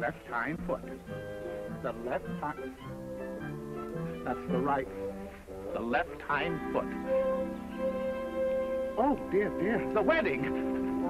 left hind foot. The left hind... That's the right. The left hind foot. Oh, dear, dear. The wedding.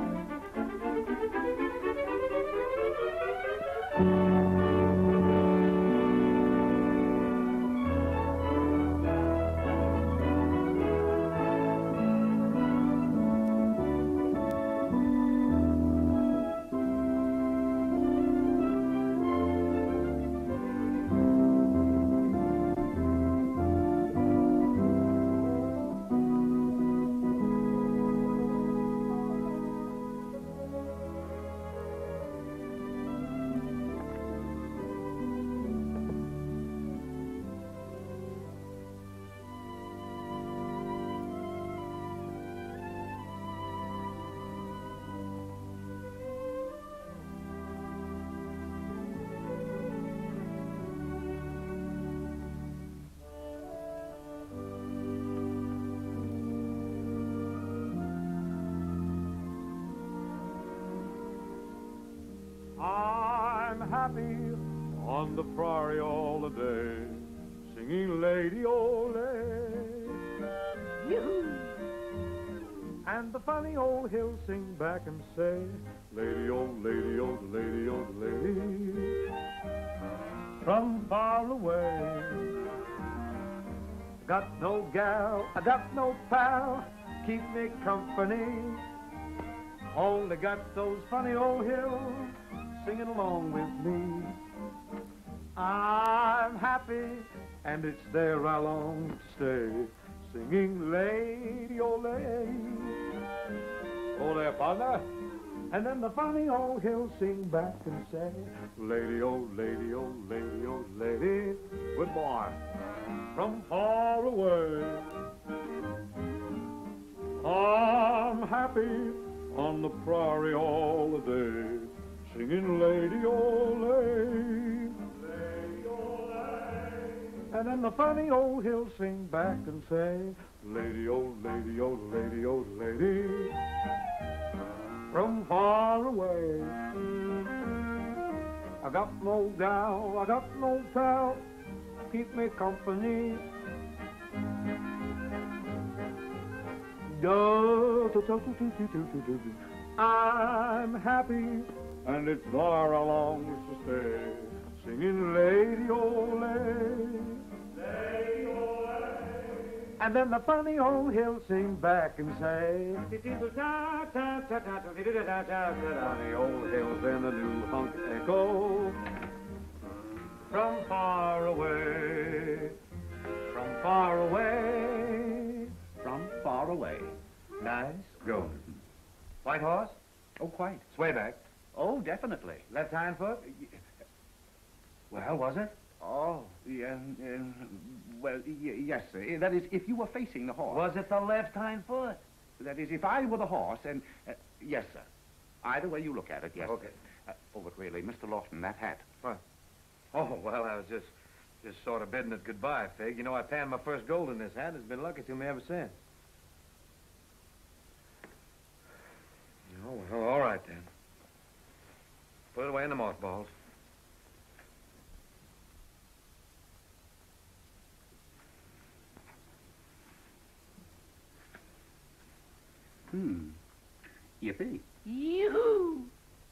Happy on the prairie all the day, singing Lady Ole. Yoo-hoo. And the funny old hills sing back and say, Lady Ole, Lady Ole, Lady Ole, Lady. From far away, got no gal, I got no pal, keep me company. Only got those funny old hills singing along with me. I'm happy, and it's there I long to stay, singing Lady Ole. Oh there, partner. And then the funny old hills sing back and say, Lady Ole, Lady Ole, Lady Ole, Lady. Good boy. From far away, I'm happy on the prairie all the day, singing Lady Ole, Lady Ole. And then the funny old hills sing back and say, Lady Ole, Lady Ole, Lady Ole, Lady. From far away, I got no gal, I got no pal, keep me company. I'm happy, and it's there I long to stay, singing Lady Ole, Lady Ole. And then the funny old hills sing back and say, the old hills in a new funk echo. From far away, from far away, from far away. Nice going. White horse? Oh, quite. Sway back? Oh, definitely. Left hind foot? Well, was it? Oh, yeah, well, yes, sir. That is, if you were facing the horse. Was it the left hind foot? That is, if I were the horse, and... yes, sir. Either way you look at it, yes. Okay. Oh, but really, Mr. Lawton, that hat. What? Oh, well, I was just sort of bidding it goodbye, Fig. You know, I panned my first gold in this hat. It's been lucky to me ever since. Oh, well, all right, then. Put it away in the mothballs. Yippee. Yoo-hoo!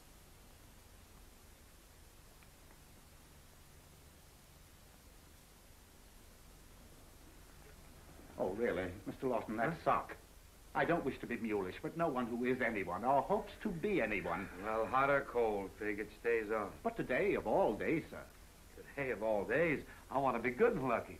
Oh, really, Mr. Lawton, that sock. I don't wish to be mulish, but no one who is anyone or hopes to be anyone. Well, hot or cold, Fig, it stays on. But today of all days, sir. Today of all days, I want to be good and lucky.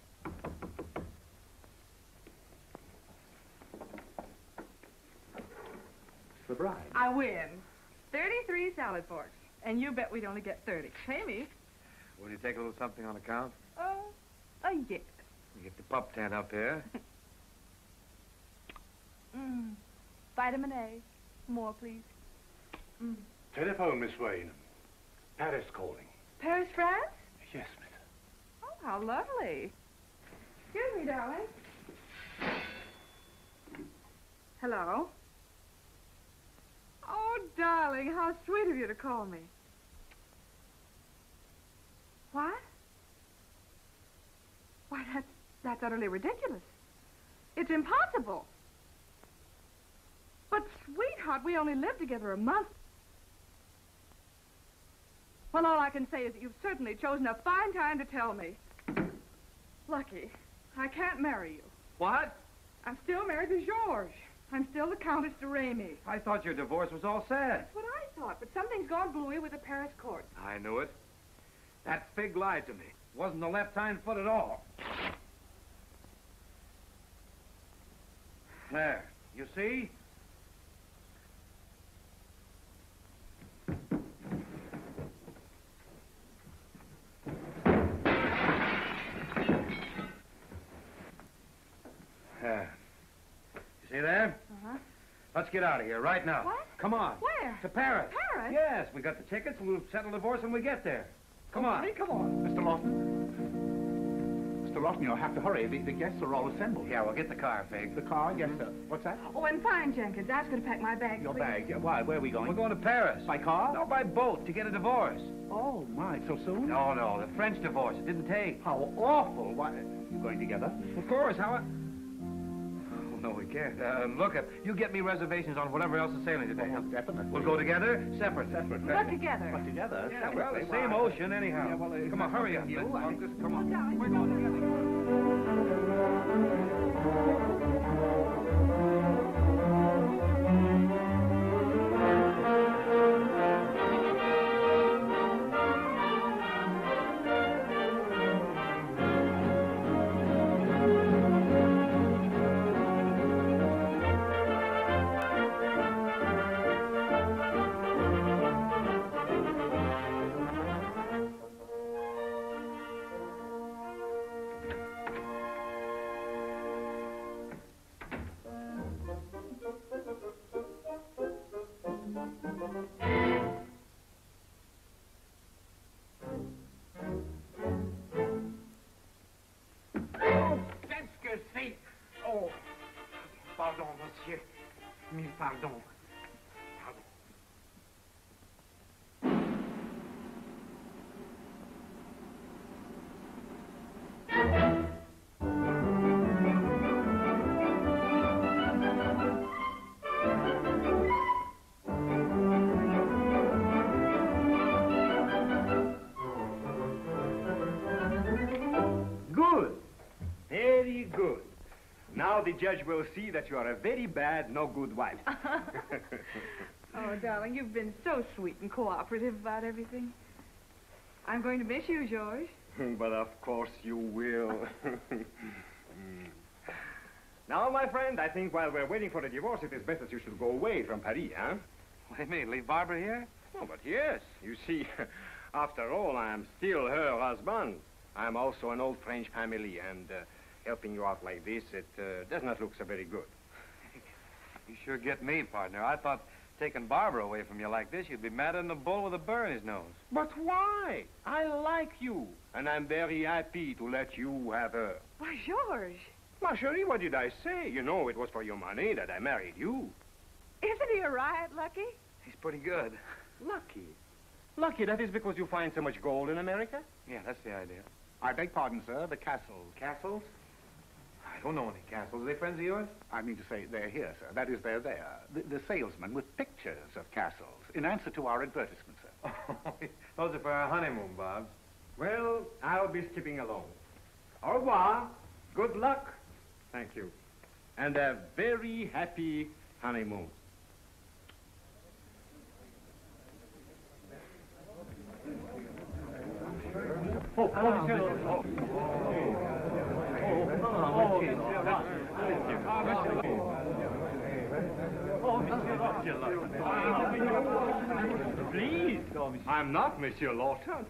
The bride. I win. 33 salad forks. And you bet we'd only get 30. Pay me. Will you take a little something on account? Oh, yes. You get the pup tent up here. Vitamin A. More, please. Telephone, Miss Wayne. Paris calling. Paris, France? Yes, miss. Oh, how lovely. Excuse me, darling. Hello? Oh, darling, how sweet of you to call me. that's utterly ridiculous. It's impossible. But, sweetheart, we only lived together a month. Well, all I can say is that you've certainly chosen a fine time to tell me. Lucky, I can't marry you. What? I'm still married to Georges. I'm still the Countess de Ramy. I thought your divorce was all set. That's what I thought, but something's gone bluey with the Paris court. I knew it. That fig lied to me. Wasn't the left hind foot at all. There. You see? You see there? Uh-huh. Let's get out of here right now. What? Come on. Where? To Paris. Paris? Yes, we got the tickets. We'll settle divorce when we get there. Come on. Honey, come on. Mr. Lawton. Mr. Lawton, you'll have to hurry. The guests are all assembled. Yeah, we'll get the car, Fig. The car? Yes, sir. What's that? Oh, and fine, Jenkins. Ask her to pack my bag, Your please. bag. Yeah, why? Where are we going? We're going to Paris. By car? No, by boat to get a divorce. Oh, my. So soon? No, the French divorce. It didn't take. How awful. Why? You going together? Of course. How? Oh, no, we can't. Look, you get me reservations on whatever else is sailing today. Oh, definitely. We'll go together, separate. But together. But together? Yeah, well, the Separately. same Why? ocean anyhow. Yeah, well, come on, hurry up. you, Let's- I- just come on. darling. We're going together. Qu'est-ce que c'est? Oh, pardon, monsieur. Mille pardons. Pardon. Good. Very good. Now the judge will see that you are a very bad, no good wife. Oh, darling, you've been so sweet and cooperative about everything. I'm going to miss you, George. But of course you will. Now, my friend, I think while we're waiting for the divorce, it is best that you should go away from Paris, huh? What do you mean, leave Barbara here? Oh, but yes. You see, after all, I am still her husband. I am also an old French family, and helping you out like this, it does not look so very good. You sure get me, partner. I thought taking Barbara away from you like this, you'd be madder than a bull with a burr in his nose. But why? I like you, and I'm very happy to let you have her. Why, George, Ma chérie, what did I say? You know it was for your money that I married you. isn't he a riot, Lucky? He's pretty good. Lucky. Lucky, that is because you find so much gold in America? Yeah, that's the idea. I beg pardon, sir. The castles. Castles? I don't know any castles. Are they friends of yours? I mean to say, they're here, sir. That is, they're there. The salesman with pictures of castles, in answer to our advertisement, sir. Those are for our honeymoon, Bob. Well, I'll be skipping along. Au revoir. Good luck. Thank you. And a very happy honeymoon. Please. I'm not Monsieur Lawton.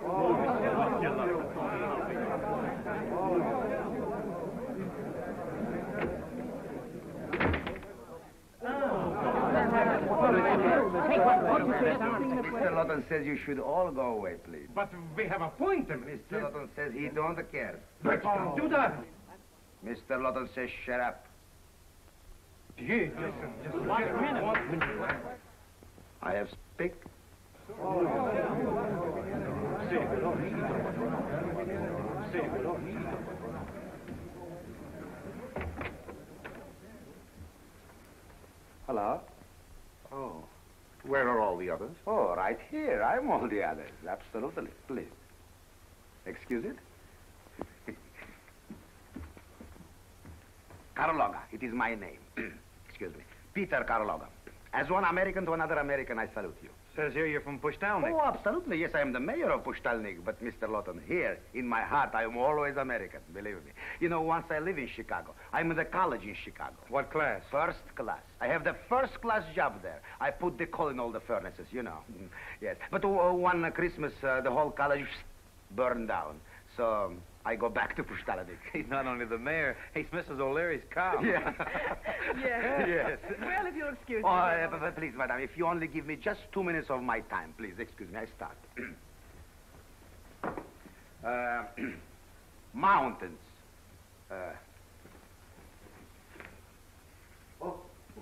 Mr. Lawton says you should all go away, please. But we have appointment. Mr. Lawton says he don't care. But do that. Mr. Lawton says shut up. Just 1 minute. I have speak. Hello? Oh. Where are all the others? Oh, right here. I'm all the others. Absolutely. Please. Excuse it? Carloga. It is my name. Excuse me. Peter Carloga. As one American to another American, I salute you. Says here you're from Pushtalnik. Oh, absolutely. Yes, I am the mayor of Pushtalnik. But, Mr. Lawton, here, in my heart, I am always American, believe me. You know, once I live in Chicago. I'm in the college in Chicago. What class? First class. I have the first class job there. I put the coal in all the furnaces, you know. Yes. But one Christmas, the whole college burned down. So I go back to Pushtalnik. He's not only the mayor, he's Mrs. O'Leary's cow. Yeah. Yes. Yes. Well, if you'll excuse me. Oh, but please, madam, if you only give me just 2 minutes of my time, please. Excuse me, I start. Mountains. Oh.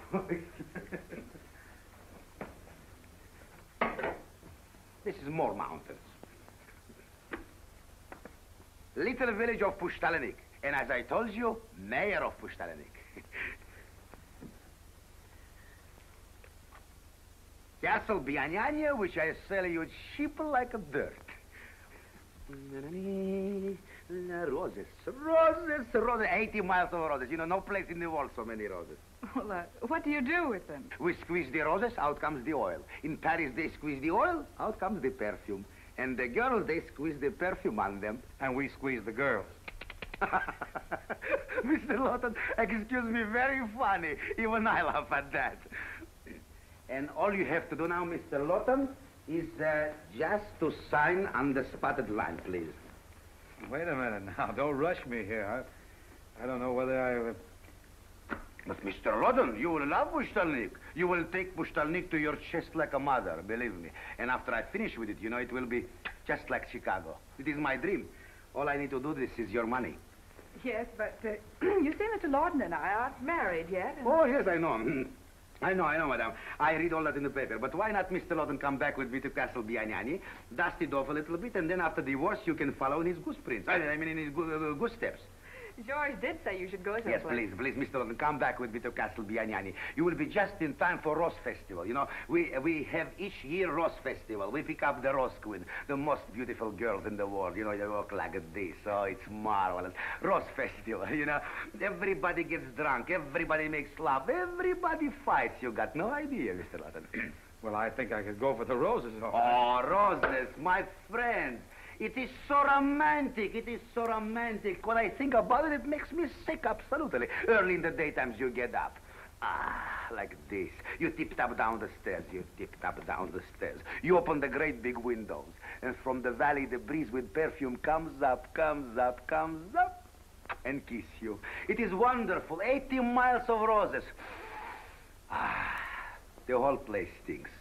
This is more mountains. Little village of Pushtalnik. And as I told you, mayor of Pushtalnik. Castle Bianyanya, which I sell you cheap like a dirt. Roses, roses, roses. 80 miles of roses. You know, no place in the world so many roses. Well, what do you do with them? We squeeze the roses, out comes the oil. In Paris, they squeeze the oil, out comes the perfume. And the girls, they squeeze the perfume on them. And we squeeze the girls. Mr. Lawton, excuse me, very funny. Even I laugh at that. And all you have to do now, Mr. Lawton, is just to sign on the spotted line, please. Wait a minute now. Don't rush me here. I don't know whether I... But, Mr. Lawton, you will love Pushtalnik. You will take Pushtalnik to your chest like a mother, believe me. And after I finish with it, you know, it will be just like Chicago. It is my dream. All I need to do this is your money. Yes, but you see, Mr. Lawton and I aren't married yet. And... Oh, yes, I know. I know, madam. I read all that in the paper. But why not Mr. Lawton come back with me to Castle Bianyani, dust it off a little bit, and then after divorce, you can follow in his goose prints. I mean, in his goose steps. George did say you should go someplace. Yes, please, Mr. Lawton, come back with me to Castle Bianyani. You will be just in time for Rose Festival. You know, we have each year Rose Festival. We pick up the Rose Queen, the most beautiful girls in the world. You know, they walk like this. Oh, it's marvelous. Rose Festival, you know. Everybody gets drunk. Everybody makes love. Everybody fights. You got no idea, Mr. Lawton. Well, I think I could go for the roses. Oh, roses, my friend. It is so romantic. It is so romantic. When I think about it, it makes me sick, absolutely. Early in the daytimes, you get up. Ah, like this. You tip-tap down the stairs. You tip-tap down the stairs. You open the great big windows. And from the valley, the breeze with perfume comes up, comes up, comes up, and kiss you. It is wonderful. 80 miles of roses. Ah, the whole place stinks.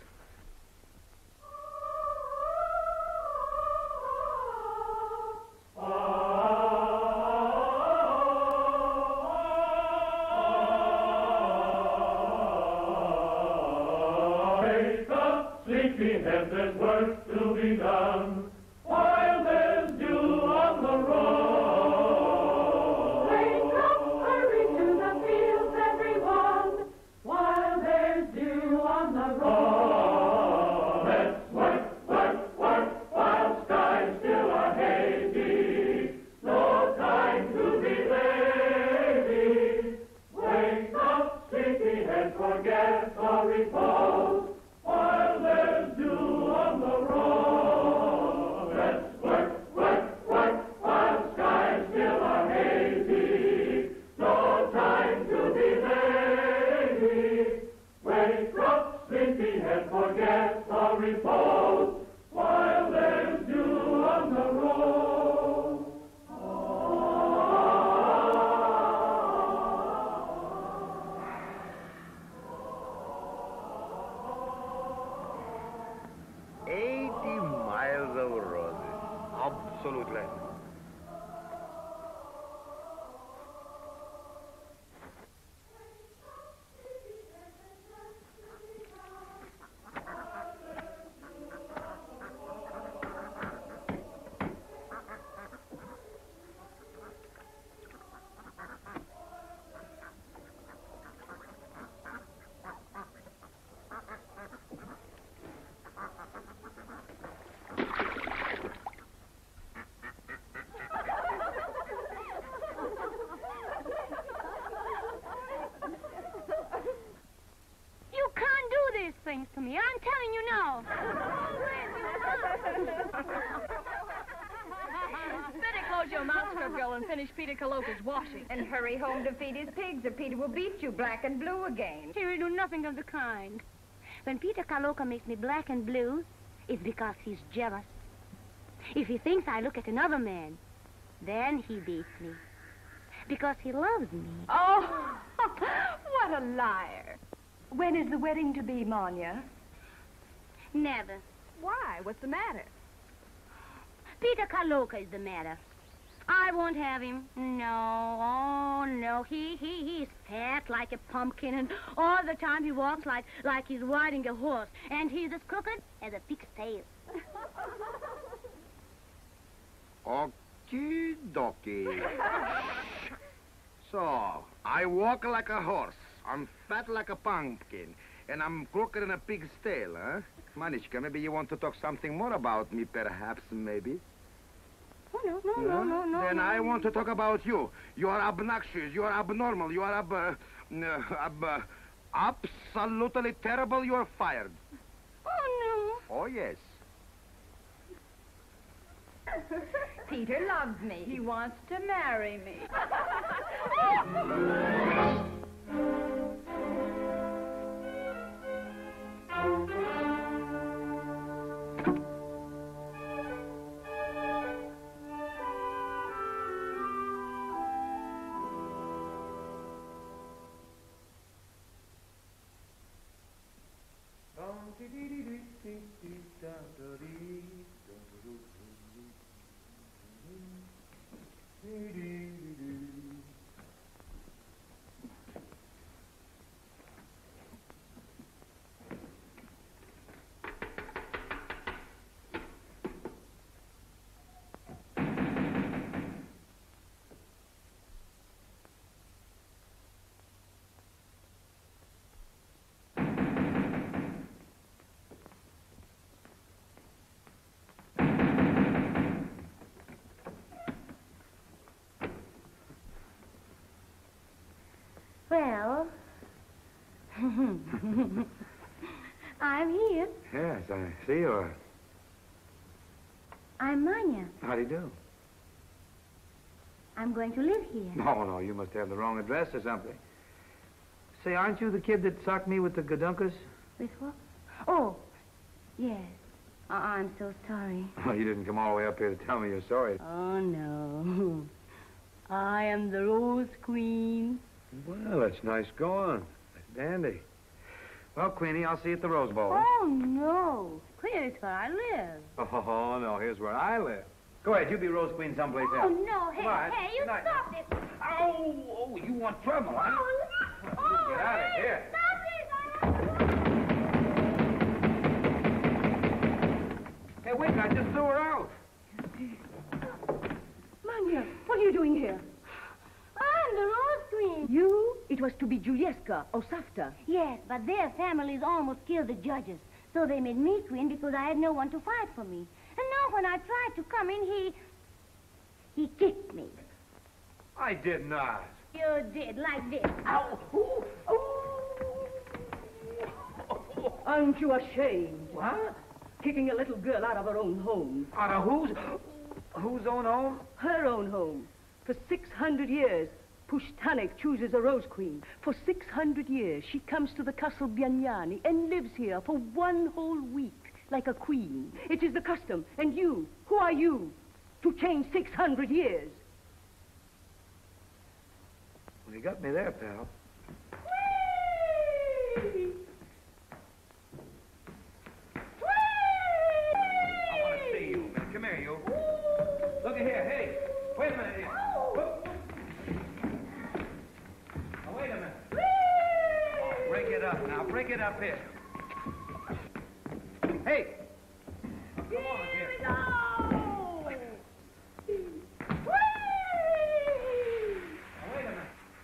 Sleepyhead, there's work to be done while there's dew on the road. Wake up, hurry to the fields, everyone, while there's dew on the road. things to me. I'm telling you now. Better close your mouth, Scrub Girl, and finish Peter Kaloka's washing. And hurry home to feed his pigs, or Peter will beat you black and blue again. He will do nothing of the kind. When Peter Kaloka makes me black and blue, it's because he's jealous. If he thinks I look at another man, then he beats me. Because he loves me. Oh, what a liar. When is the wedding to be, Manya? Never. Why? What's the matter? Peter Kaloka is the matter. I won't have him. No, oh, no. He's fat like a pumpkin, and all the time he walks like he's riding a horse, and he's as crooked as a pig's tail. Okie dokie. So, I walk like a horse. I'm fat like a pumpkin. And I'm crooked in a pig's tail, huh? Manichka, maybe you want to talk something more about me, perhaps, maybe? Oh, no. Then I want to talk about you. You are obnoxious. You are abnormal. You are absolutely terrible. You are fired. Oh, no. Oh, yes. Peter loves me. He wants to marry me. Well, I'm here. Yes, I see you are. I'm Manya. How do you do? I'm going to live here. No, you must have the wrong address or something. Say, aren't you the kid that socked me with the gadunkas? With what? Oh, yes. I'm so sorry. Oh, you didn't come all the way up here to tell me you're sorry. Oh, no. I am the Rose Queen. Well, that's nice going. That's dandy. Well, Queenie, I'll see you at the Rose Bowl. Oh, no. Here's where I live. Oh, no, here's where I live. Go ahead, you be Rose Queen someplace Oh, else. no. Hey, Come on. hey, you Good night. stop this. Oh, you want trouble, huh? Oh, Get out of here. Hey, wait, I just threw her out. Manya, what are you doing here? I'm the Rose Queen. You? It was to be Julieska or Safta. Yes, but their families almost killed the judges. So they made me queen because I had no one to fight for me. And now when I tried to come in, he kicked me. I did not. You did, like this. Ow! Aren't you ashamed? What? Kicking a little girl out of her own home. Out of whose own home? Her own home. For 600 years, Pushtanik chooses a Rose Queen. For 600 years, she comes to the Castle Bianyani and lives here for one whole week, like a queen. It is the custom. And you, who are you, to change 600 years? Well, you got me there, pal. I want to see you, man. Come here, you. Look at here. Hey, wait a minute here. Whoop. Now, wait a minute. Oh, break it up now. Break it up here. Hey. Come on here. Now, wait a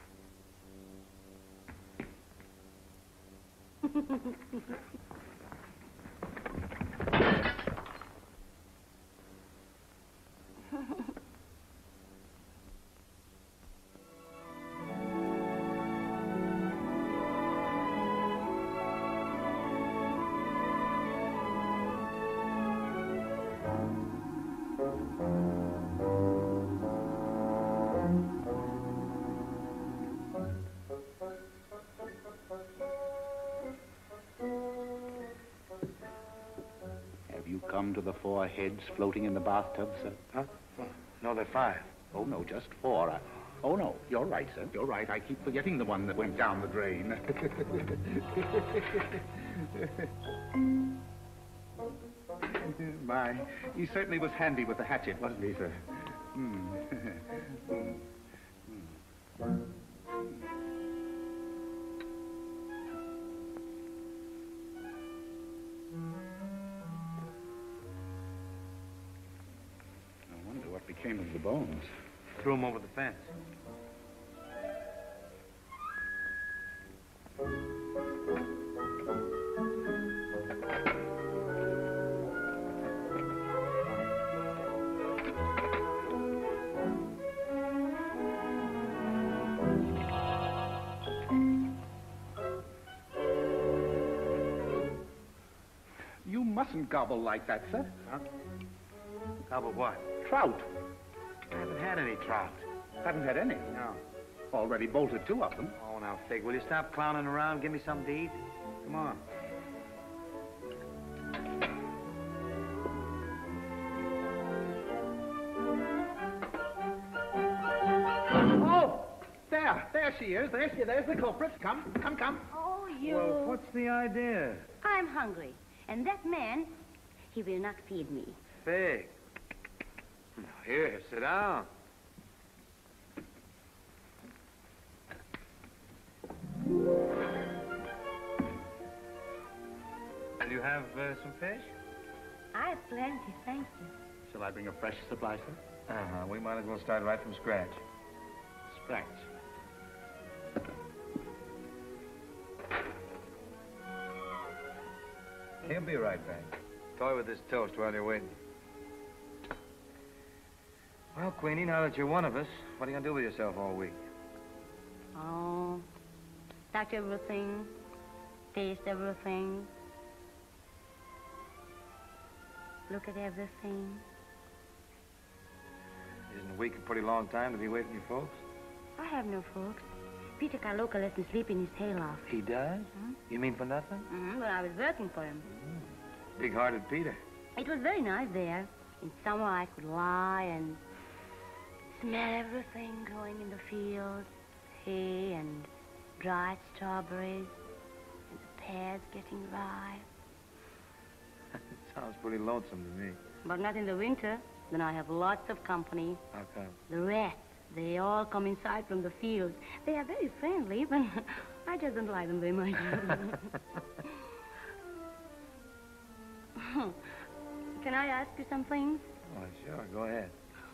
minute. come to the 4 heads floating in the bathtub, sir? Huh? No, they're 5. Oh, no, just 4. Oh, no, you're right, sir. You're right. I keep forgetting the one that went down the drain. My, he certainly was handy with the hatchet, wasn't he, sir? I wonder what became of the bones. Threw them over the fence. You mustn't gobble like that, sir. Huh? Gobble what? Trout. I haven't had any trout. Haven't had any? No. Already bolted 2 of them. Oh, now, Fig, will you stop clowning around? Give me something to eat? Come on. Oh! There she is. There's the culprit. Come. Oh, you... Well, what's the idea? I'm hungry. And that man, he will not feed me. Fig. Now, here, sit down. Will you have some fish? I have plenty, thank you. Shall I bring a fresh supply, sir? Uh-huh. We might as well start right from scratch. Scratch. He'll be right back. Toy with this toast while you're waiting. Well, Queenie, now that you're one of us, what are you going to do with yourself all week? Oh, touch everything, taste everything, look at everything. Isn't a week a pretty long time to be away from your folks? I have no folks. Peter Carloca lets me sleep in his hayloft. He does? Hmm? You mean for nothing? Mm-hmm, but I was working for him. Big-hearted Peter. It was very nice there. In summer, I could lie and smell everything growing in the fields. Hay and dried strawberries and the pears getting ripe. Sounds pretty lonesome to me. But not in the winter. Then I have lots of company. How come? The rats, they all come inside from the fields. They are very friendly, but I just don't like them very much. Can I ask you something? Oh, sure. Go ahead.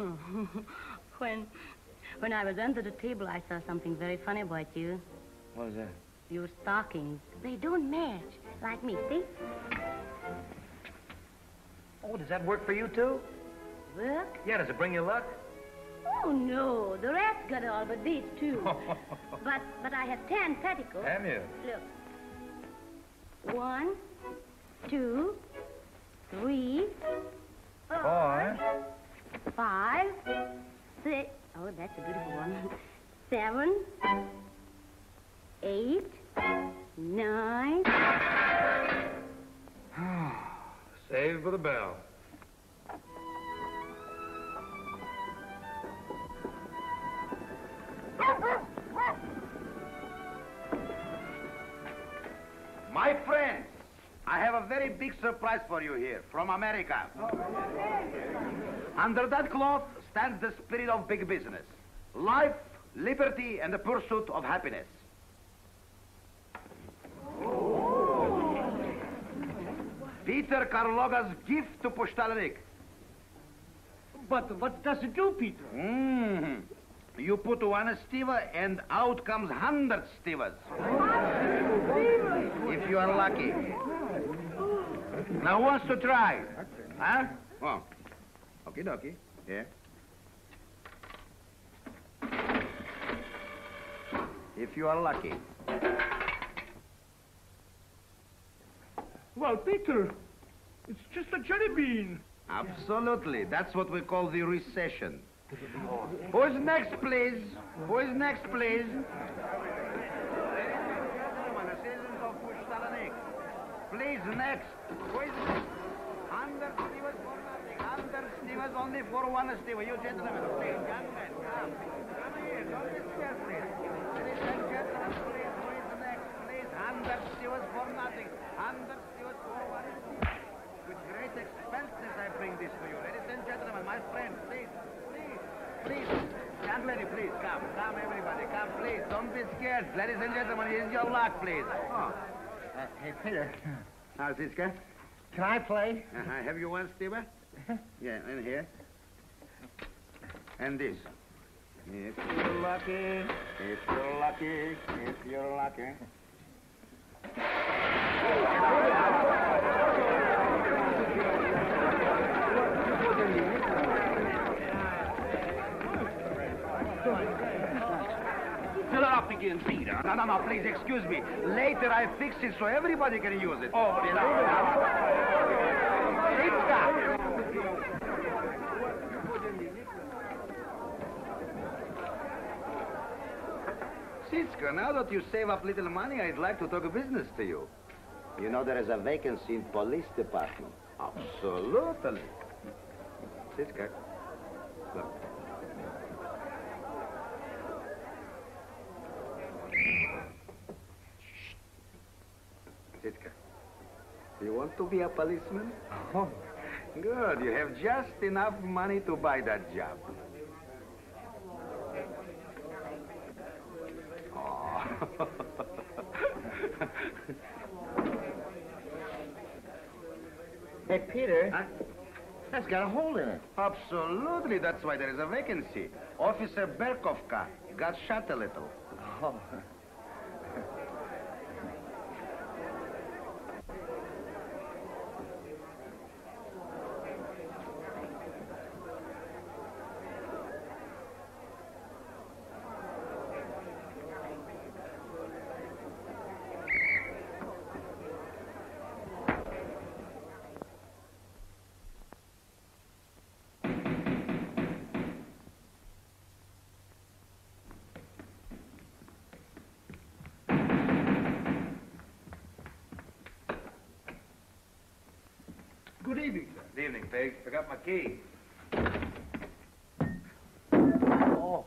When I was under the table, I saw something very funny about you. What is that? Your stockings. They don't match. Like me, see? Oh, does that work for you, too? Work? Yeah, does it bring you luck? Oh, no. The rats got all but these, too. but I have 10 petticoats. Have you? Look. 1, 2, 3, 4, 5, 6. Oh, that's a beautiful one. 7, 8, 9. Saved for the bell. My friends, I have a very big surprise for you here from America. Under that cloth stands the spirit of big business. Life, liberty, and the pursuit of happiness. Peter Carloga's gift to Pushtalnik. But what does it do, Peter? You put 1 stiva and out comes 100 stivas. If you are lucky. Now who wants to try? Huh? Oh. Okie dokie. Yeah. If you are lucky. Well, Peter, it's just a jelly bean. Absolutely. That's what we call the recession. Who's next, please? Who is next, please? Please, next. Who is next? 100 Stevers for nothing. 100 Stevers only for one Stever. You gentlemen, please, young men, come. Come here, don't be scared, please. Ladies and gentlemen, please, who is next, please? 100 Stevers for nothing. 100 Stevers for one Stever. With great expenses, I bring this to you. Ladies and gentlemen, my friends, please, please, please. Young lady, please, come. Come, everybody, come, please. Don't be scared. Ladies and gentlemen, here's your luck, please. Oh. Hey, Peter. How's this, guy? Can I play? Have you one, Stever? Yeah, and here. And this. If you're lucky, if you're lucky, if you're lucky. Fill it up again, Peter. No, please, excuse me. Later I fix it so everybody can use it. Oh, Sitka, now that you save up little money, I'd like to talk business to you. You know there is a vacancy in police department. Absolutely. Sitka, look. Sitka, do you want to be a policeman? Oh, good. You have just enough money to buy that job. Oh. Hey, Peter. Huh? That's got a hole in it. Absolutely. That's why there is a vacancy. Officer Berkovka got shot a little. Oh. Good evening, sir. Good evening, Pig. Forgot my key. Oh.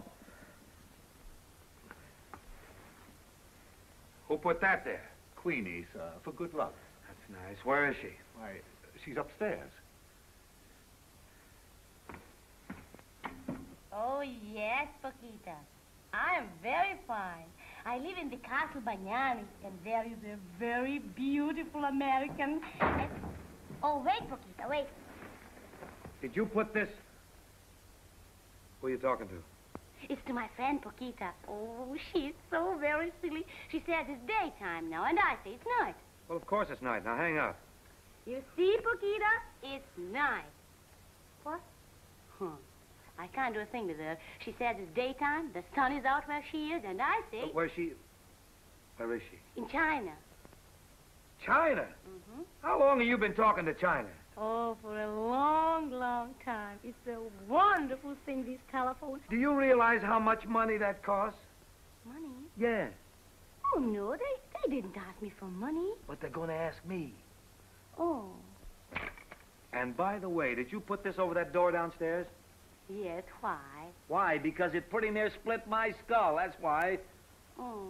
Who put that there? Queenie, sir, for good luck. That's nice. Where is she? Why, she's upstairs. Oh, yes, Paquita. I am very fine. I live in the Castle Bagnani, and there is a very beautiful American. Oh, wait, Paquita, wait. Did you put this? Who are you talking to? It's to my friend, Paquita. Oh, she's so very silly. She says it's daytime now, and I say it's night. Well, of course it's night. Now, hang up. You see, Paquita? It's night. What? I can't do a thing with her. She says it's daytime, the sun is out where she is, and I say... Where is she? In China. China? Mm-hmm. How long have you been talking to China? Oh, for a long, long time. It's a wonderful thing, these telephones. Do you realize how much money that costs? Money? Yeah. Oh, no, they didn't ask me for money. But they're going to ask me. Oh. And by the way, did you put this over that door downstairs? Yes, why? Why? Because it pretty near split my skull, that's why. Oh.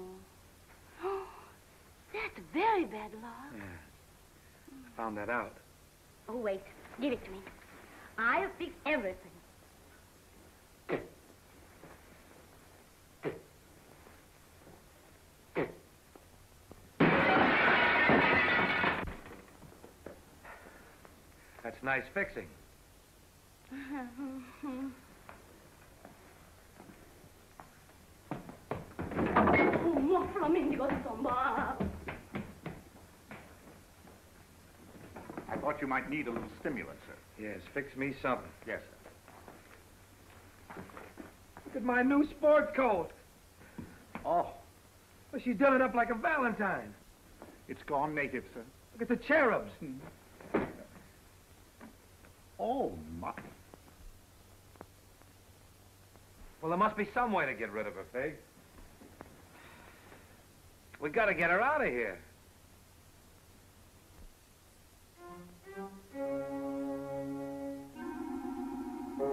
That's very bad luck. Yeah. I found that out. Oh, wait. Give it to me. I'll fix everything. That's nice fixing. More flamingo samba. I thought you might need a little stimulant, sir. Yes, fix me something. Yes, sir. Look at my new sport coat. Oh, Well, she's done it up like a Valentine. it's gone native, sir. Look at the cherubs. Oh, my. Well, there must be some way to get rid of her, Fig. We gotta get her out of here.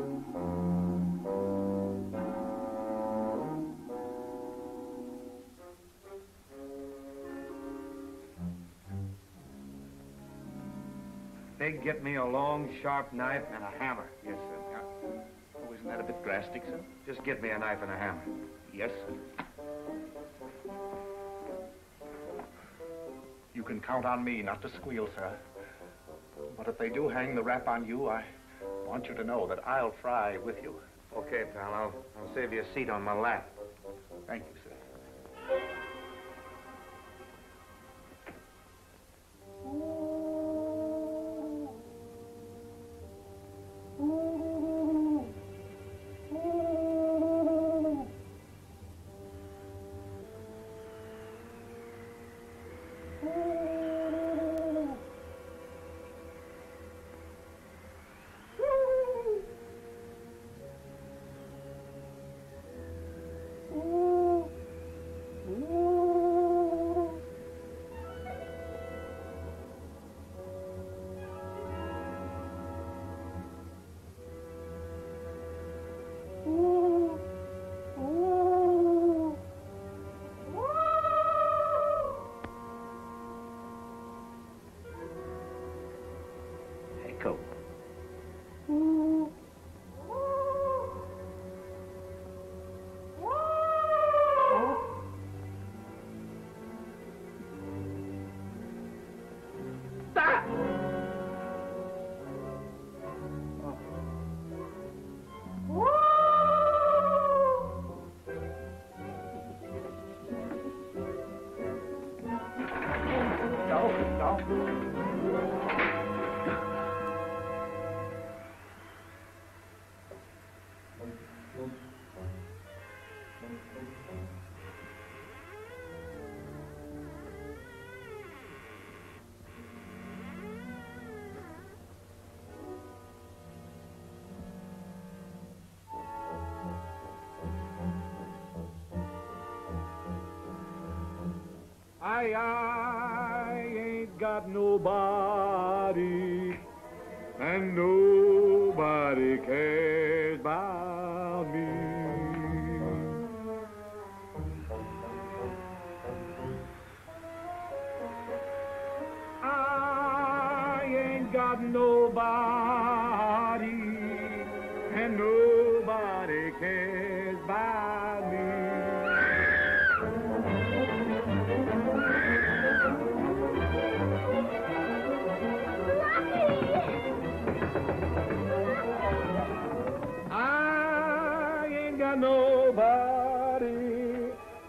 Big, get me a long, sharp knife and a hammer. Yes, sir. Oh, isn't that a bit drastic, sir? Just get me a knife and a hammer. Yes, sir. You can count on me not to squeal, sir. But if they do hang the rap on you, I want you to know that I'll fry with you. Okay, pal, I'll save you a seat on my lap. Thank you, sir. Echo. I ain't got nobody, and nobody cares about me. I ain't got nobody, and nobody cares about me. Nobody.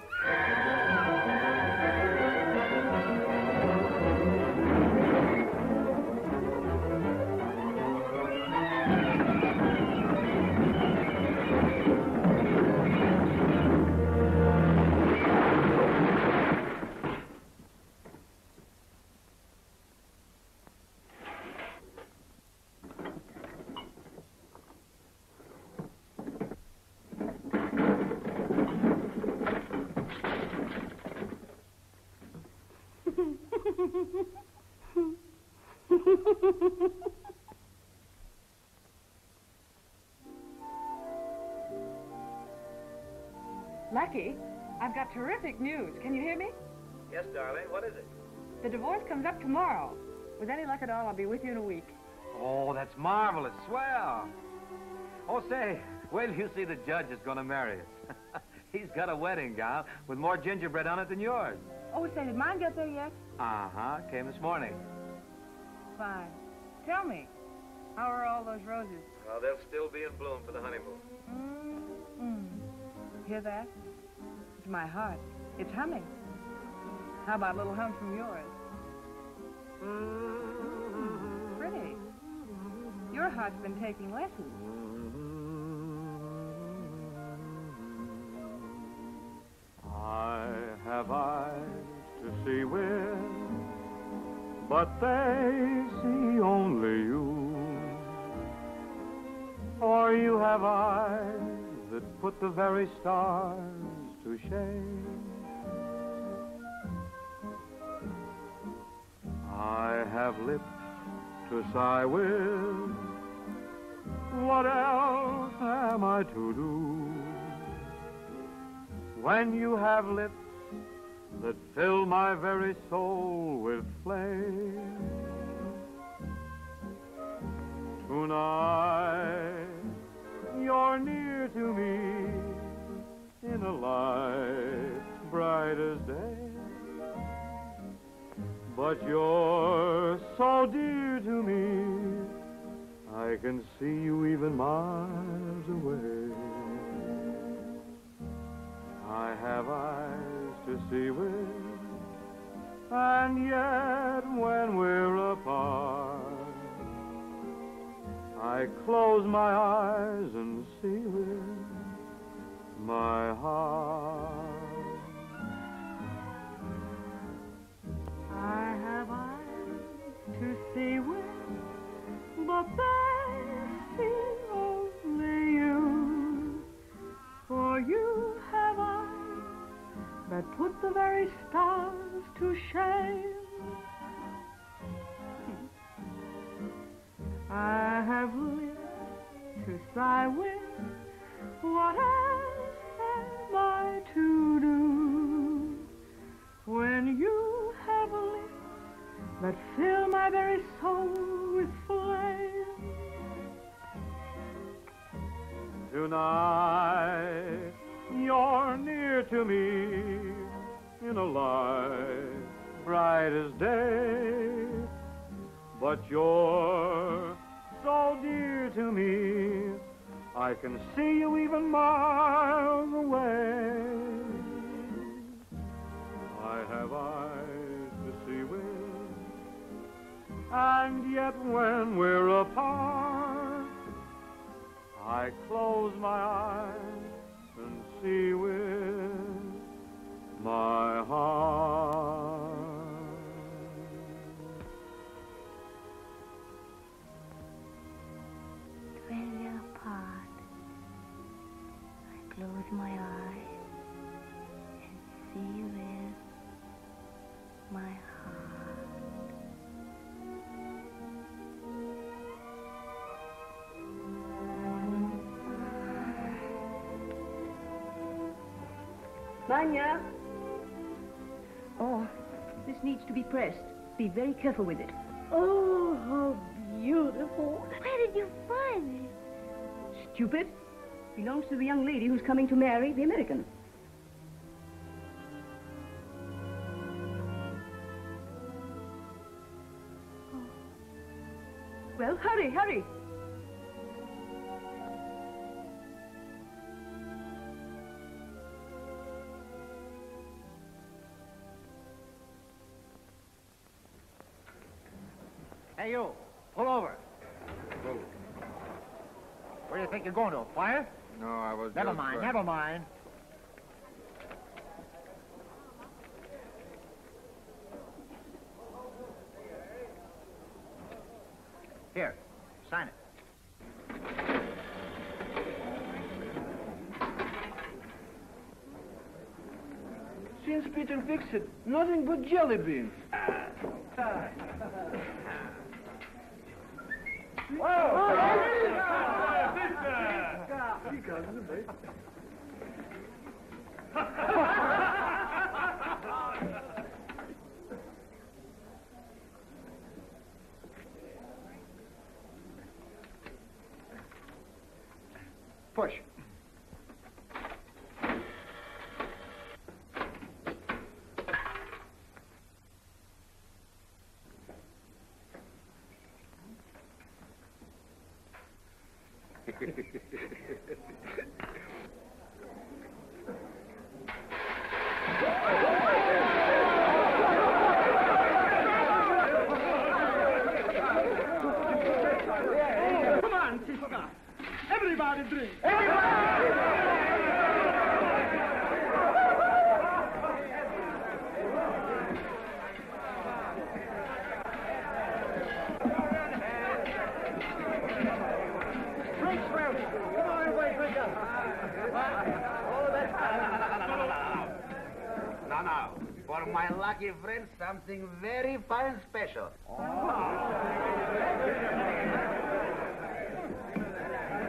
Lucky, I've got terrific news. Can you hear me? Yes, darling, what is it? The divorce comes up tomorrow. With any luck at all, I'll be with you in a week. Oh, that's marvelous. Swell. Oh, say, wait till you see the judge is going to marry us. He's got a wedding gown with more gingerbread on it than yours. Oh, say, did mine get there yet? Uh-huh. Came this morning. Fine. Tell me, how are all those roses? Well, they'll still be in bloom for the honeymoon. Hear that? It's my heart. It's humming. How about a little hum from yours? Pretty. Your heart's been taking lessons. I have eyes to see with, but they see only you. Or you have eyes that put the very stars to shame. I have lips to sigh with, what else am I to do? When you have lips that fill my very soul with flame, tonight you're near to me in a light bright as day. But you're so dear to me, I can see you even miles away. I have eyes to see with, and yet when we're apart, I close my eyes and see with my heart. I have eyes to see with, but they see only you. For you have eyes that put the very stars to shame. I have lips to sigh with, what else am I to do? When you have lips that fill my very soul with flame. Tonight you're near to me in a light bright as day, but you're so dear to me, I can see you even miles away. I have eyes to see with, and yet when we're apart, I close my eyes and see with my heart. When we're apart, I close my eyes and see with my heart. Vanya! Oh, this needs to be pressed. Be very careful with it. Oh, how beautiful. Where did you find it? Stupid. Belongs to the young lady who's coming to marry the American. Oh. Well, hurry, hurry. Hey, you. Pull over. Whoa. Where do you think you're going to? A fire? No, I was Never just, mind, never mind. Here, sign it. Since Peter fixed it, nothing but jelly beans. Push. Come on, sister. Everybody drink. Now, for my lucky friend, something very fine special.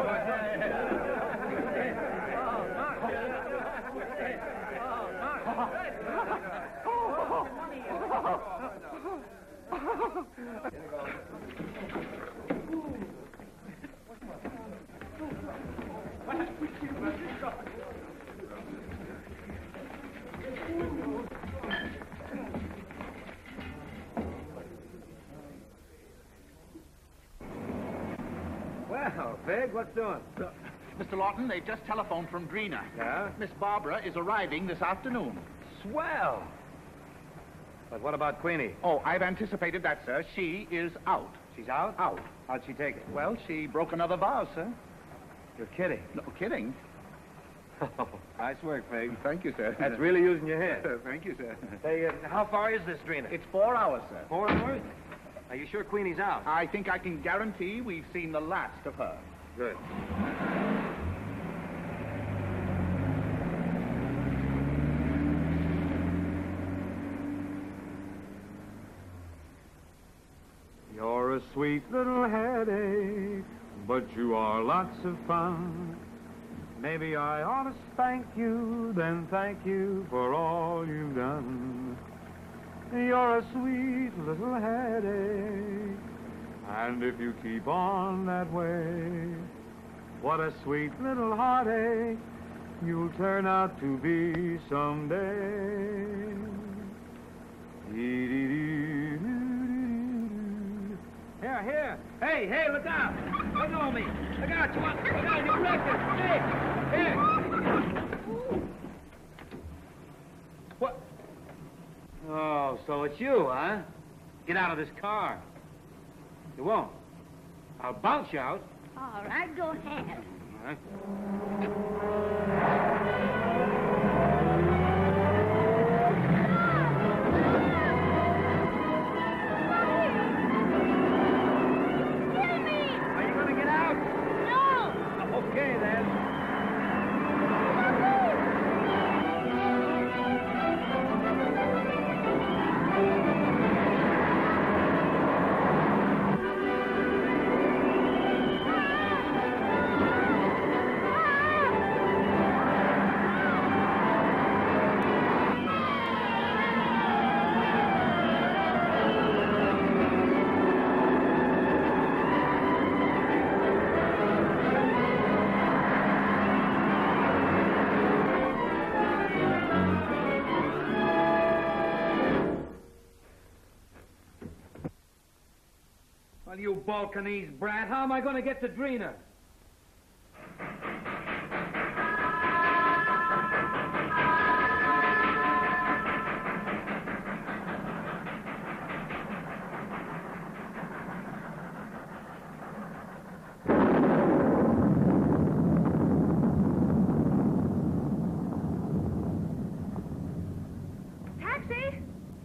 Well, Fig, what's doing? Mr. Lawton, they've just telephoned from Drina. Yeah? Miss Barbara is arriving this afternoon. Swell. But what about Queenie? Oh, I've anticipated that, sir. She is out. She's out? Out. How'd she take it? Well, she broke another vase, sir. You're kidding. No, kidding. Oh, nice work, Fig. Thank you, sir. That's really using your head. Thank you, sir. Hey, how far is this, Drina? It's 4 hours, sir. 4 hours? Are you sure Queenie's out? I think I can guarantee we've seen the last of her. Good. You're a sweet little headache, but you are lots of fun. Maybe I ought to spank you, then thank you for all you've done. You're a sweet little headache, and if you keep on that way, what a sweet little heartache you'll turn out to be someday. Here. Hey, look out. Look on me. Look out, you want. Look out, you break it. Here. What? Oh, so it's you, huh? Get out of this car. You won't. I'll bounce you out. All right, go ahead. All right. Are you going to get out? No. Okay, then. Well, you Balkanese brat, how am I going to get to Drina? Taxi!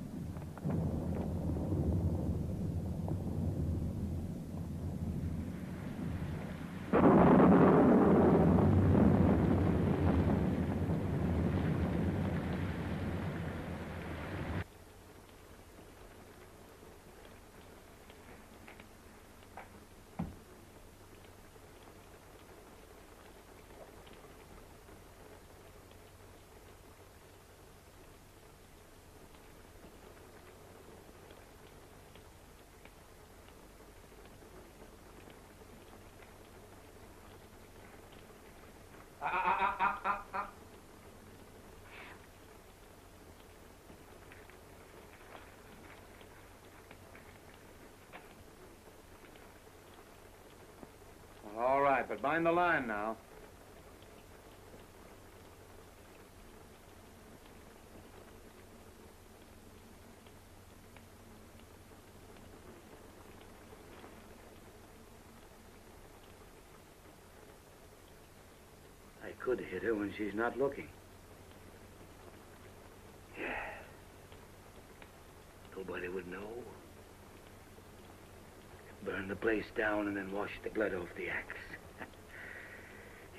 All right, but mind the line now. I could hit her when she's not looking. Yeah. Nobody would know. Burn the place down and then wash the blood off the axe. Yeah.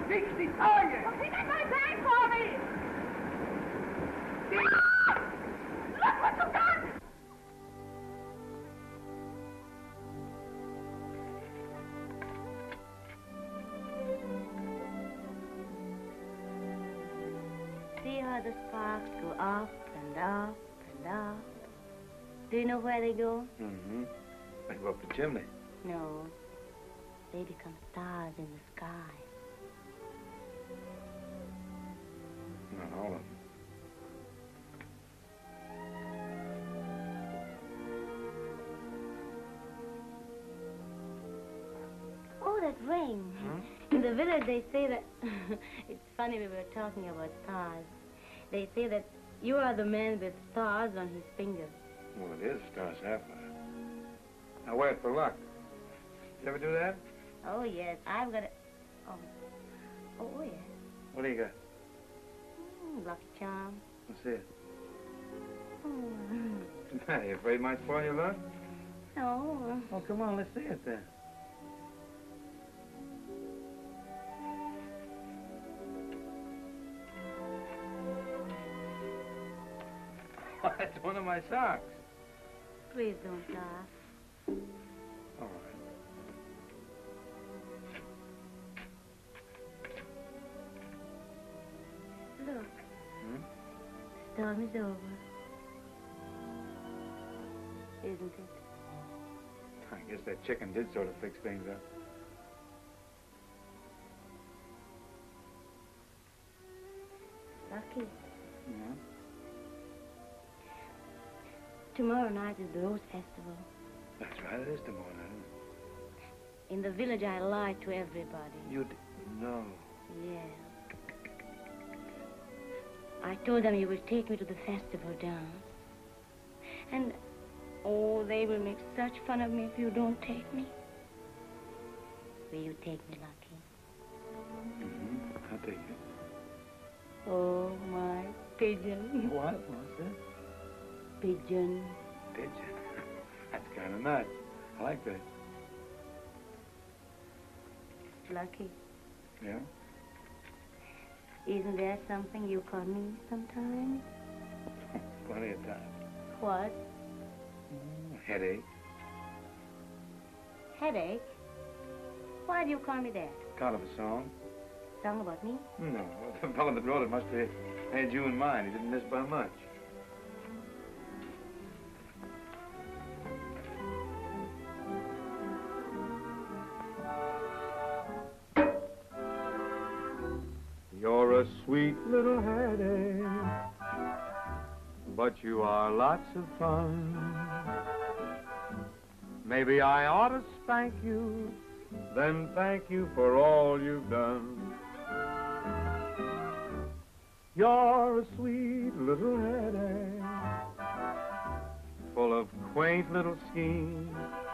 Fix the target! Oh, pick up my bag for me! Look what you've done! See how the sparks go up and up and up. Do you know where they go? Mm-hmm. They go up the chimney. No. They become stars in the sky. Not all of them. Oh, that ring. In the village, they say that... It's funny we were talking about stars. They say that you are the man with stars on his finger. Well, it is a star sapphire. Now, wear it for luck. You ever do that? Oh, yes. I've got a... Oh. Oh, yes. What do you got? Lucky charm. Let's see it. Oh. Are you afraid it might spoil your luck? No. Oh, come on, let's see it then. That's one of my socks. Please don't laugh. All right. Look. Storm is over. Isn't it? I guess that chicken did sort of fix things up. Lucky. Yeah. Tomorrow night is the Rose Festival. That's right, it is tomorrow night, isn't it? In the village, I lied to everybody. You no. Yeah. I told them you would take me to the festival dance. And, oh, they will make such fun of me if you don't take me. Will you take me, Lucky? Mm-hmm. I'll take you. Oh, my pigeon. What? What's that? Pigeon. Pigeon? That's kind of nice. I like that. Lucky. Yeah? Isn't there something you call me sometimes? Plenty of time. What? Headache. Headache? Why do you call me that? Kind of a song. Song about me? No. The fellow that wrote it must have had you in mind. He didn't miss by much. You're a sweet little headache, but you are lots of fun. Maybe I ought to spank you, then thank you for all you've done. You're a sweet little headache, full of quaint little schemes.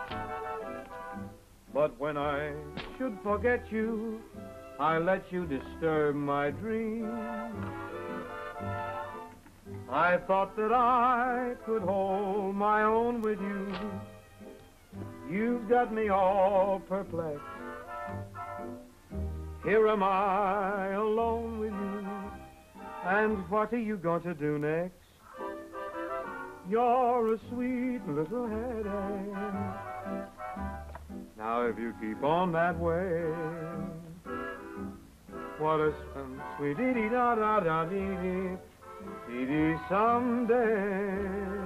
But when I should forget you, I let you disturb my dreams. I thought that I could hold my own with you. You've got me all perplexed. Here am I alone with you. And what are you going to do next? You're a sweet little headache. Now if you keep on that way, what a sweet dee da da da dee dee someday.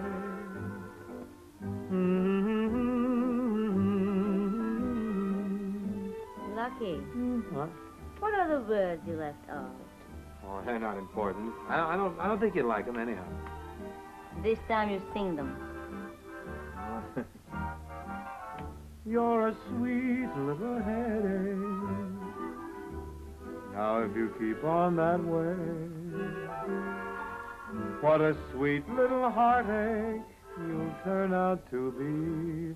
Lucky. What? What are the words you left out? Oh, they're not important. I don't think you'd like them anyhow. This time you sing them. You're a sweet little headache. Now if you keep on that way, what a sweet little heartache you'll turn out to be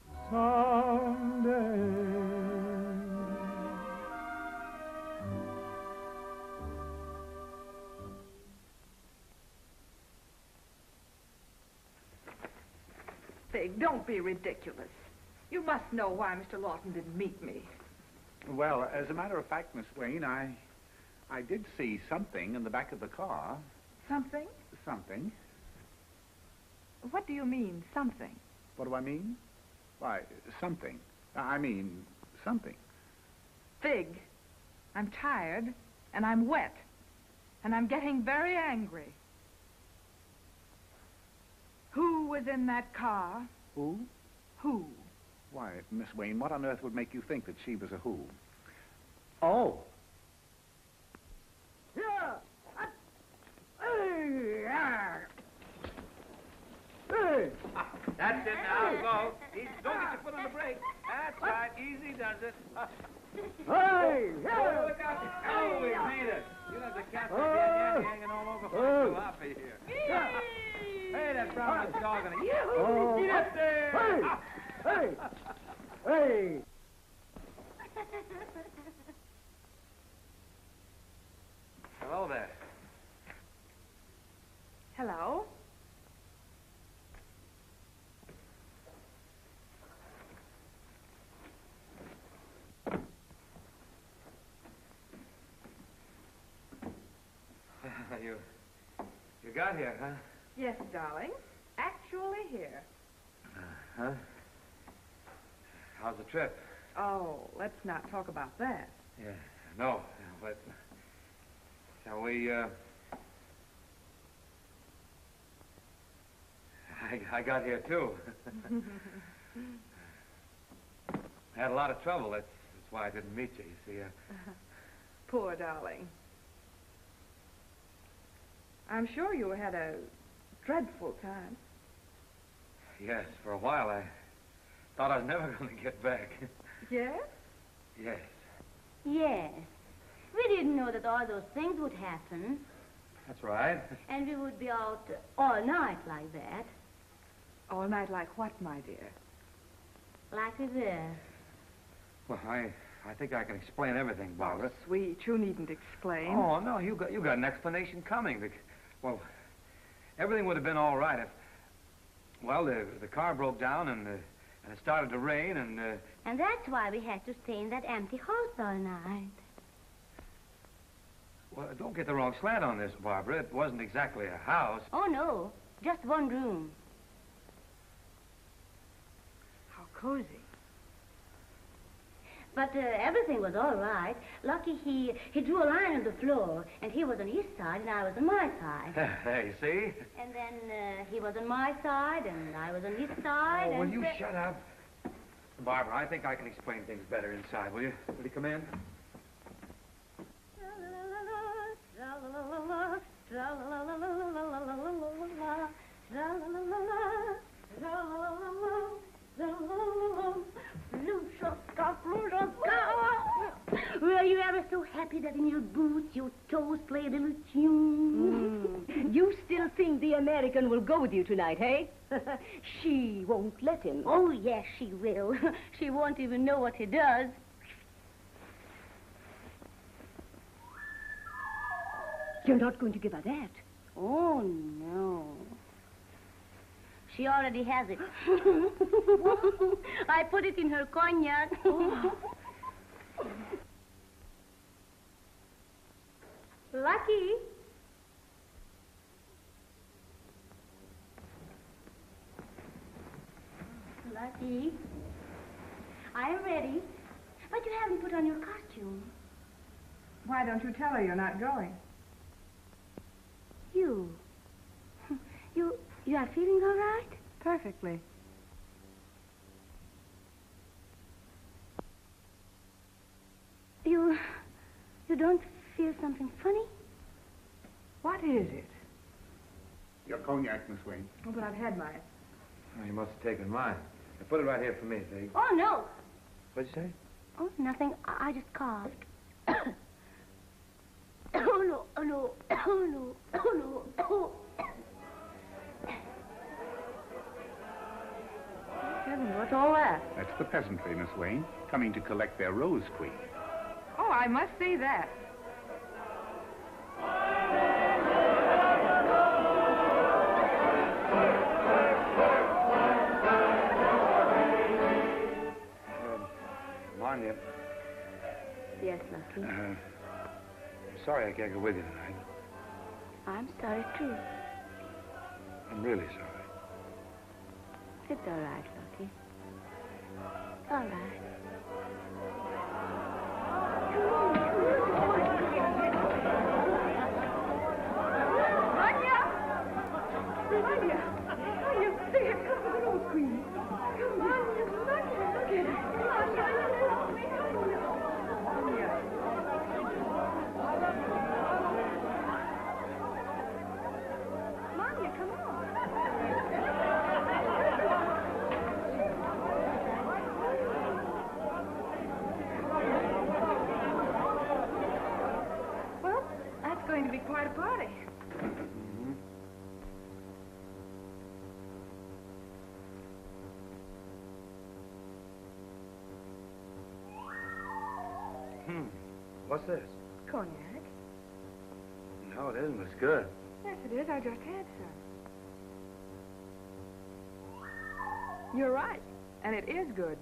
someday. Big, don't be ridiculous. You must know why Mr. Lawton didn't meet me. Well, as a matter of fact, Miss Wayne, I I did see something in the back of the car. Something? Something. What do you mean, something? What do I mean? Why, something. I mean, something. Fig. I'm tired, and I'm wet, and I'm getting very angry. Who was in that car? Who? Who? Why, Miss Wayne, what on earth would make you think that she was a who? Oh. Hey! That's it now, go. Easy. Don't get your foot on the brake. That's right. Easy does it. Hey! Oh, look out. Oh, we made it. You know the cat's hanging all over for you happy here. Hey, that brown dog on it. Oh. Up there. Hey! Hey! Hello there. Hello? You got here, huh? Yes, darling. Actually here. Huh? How's the trip? Oh, let's not talk about that. Yeah, no, but shall we, I got here, too. I had a lot of trouble. That's why I didn't meet you, you see. Poor darling. I'm sure you had a dreadful time. Yes, for a while I thought I was never going to get back. Yes? Yes. Yes. We didn't know that all those things would happen. That's right. And we would be out all night like that. All night like what, my dear? Like we were. Well, I think I can explain everything, Barbara. Oh, sweet, you needn't explain. Oh, no, you got an explanation coming. Well, everything would have been all right if, well, the car broke down and it started to rain and... And that's why we had to stay in that empty house all night. Well, don't get the wrong slant on this, Barbara. It wasn't exactly a house. Oh, no. Just one room. How cozy. But everything was all right. Lucky he drew a line on the floor, and he was on his side, and I was on my side. Hey, see? And then he was on my side, and I was on his side, Oh, will and... you shut up? Barbara, I think I can explain things better inside, will you? Will you come in? Were you ever so happy that in your boots your toes played a little tune? You still think the American will go with you tonight, hey? She won't let him. Oh, yes, she will. She won't even know what he does. You're not going to give her that. Oh, no. She already has it. I put it in her cognac. Lucky. Lucky. I'm ready. But you haven't put on your costume. Why don't you tell her you're not going? You are feeling all right? Perfectly. You don't feel something funny? What is it? Your cognac, Miss Wayne. Oh, but I've had mine. Oh, you must have taken mine. Now, put it right here for me, see? Oh, no. What'd you say? Oh, nothing. I just coughed. Oh, no. Oh, no. Oh, no. Oh, no. Oh. Heavens, what's all that? That's the peasantry, Miss Wayne, coming to collect their rose queen. Oh, I must see that. Marnia. Yes, Lucky. sorry I can't go with you tonight. I'm sorry, too. I'm really sorry. It's all right, Lucky. All right. Anya, there comes the Rose Queen. Come on, look at her. Manya, come on. Well, that's going to be quite a party. What's this? Cognac. No, it isn't. It's good. Yes, it is. I just had some. You're right. And it is good.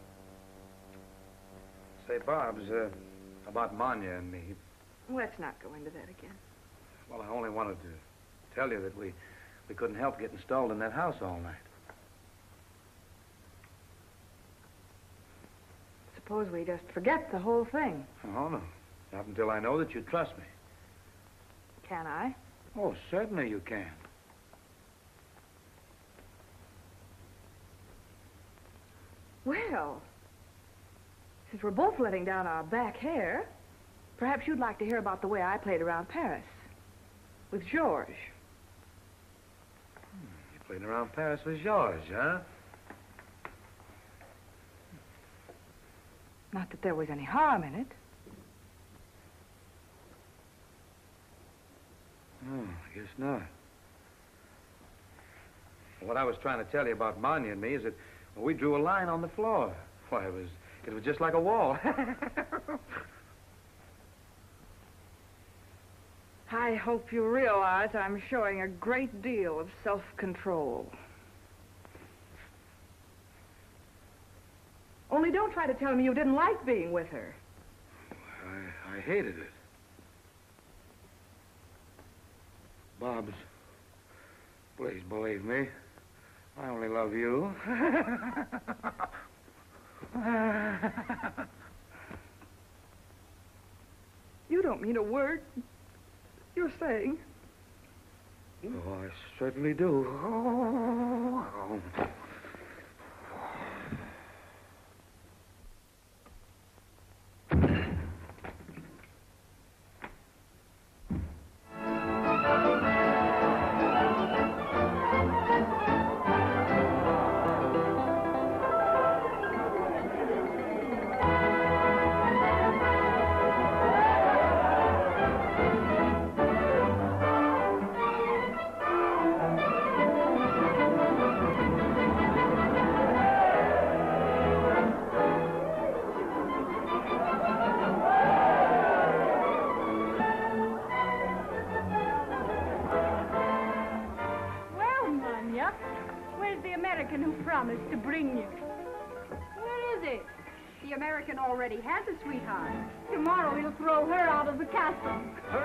Say, Bob's, about Manya and me. Let's not go into that again. Well, I only wanted to tell you that we couldn't help getting stalled in that house all night. Suppose we just forget the whole thing. Oh, no. Not until I know that you trust me. Can I? Oh, certainly you can. Well, since we're both letting down our back hair, perhaps you'd like to hear about the way I played around Paris with Georges. You played around Paris with Georges, huh? Not that there was any harm in it. Oh, I guess not. What I was trying to tell you about Manya and me is that we drew a line on the floor. Why, it was just like a wall. I hope you realize I'm showing a great deal of self-control. Only don't try to tell me you didn't like being with her. I hated it. Bobs, please believe me. I only love you. You don't mean a word you're saying. Oh, I certainly do. Promised to bring you. Where is it? The American already has a sweetheart. Tomorrow he'll throw her out of the castle.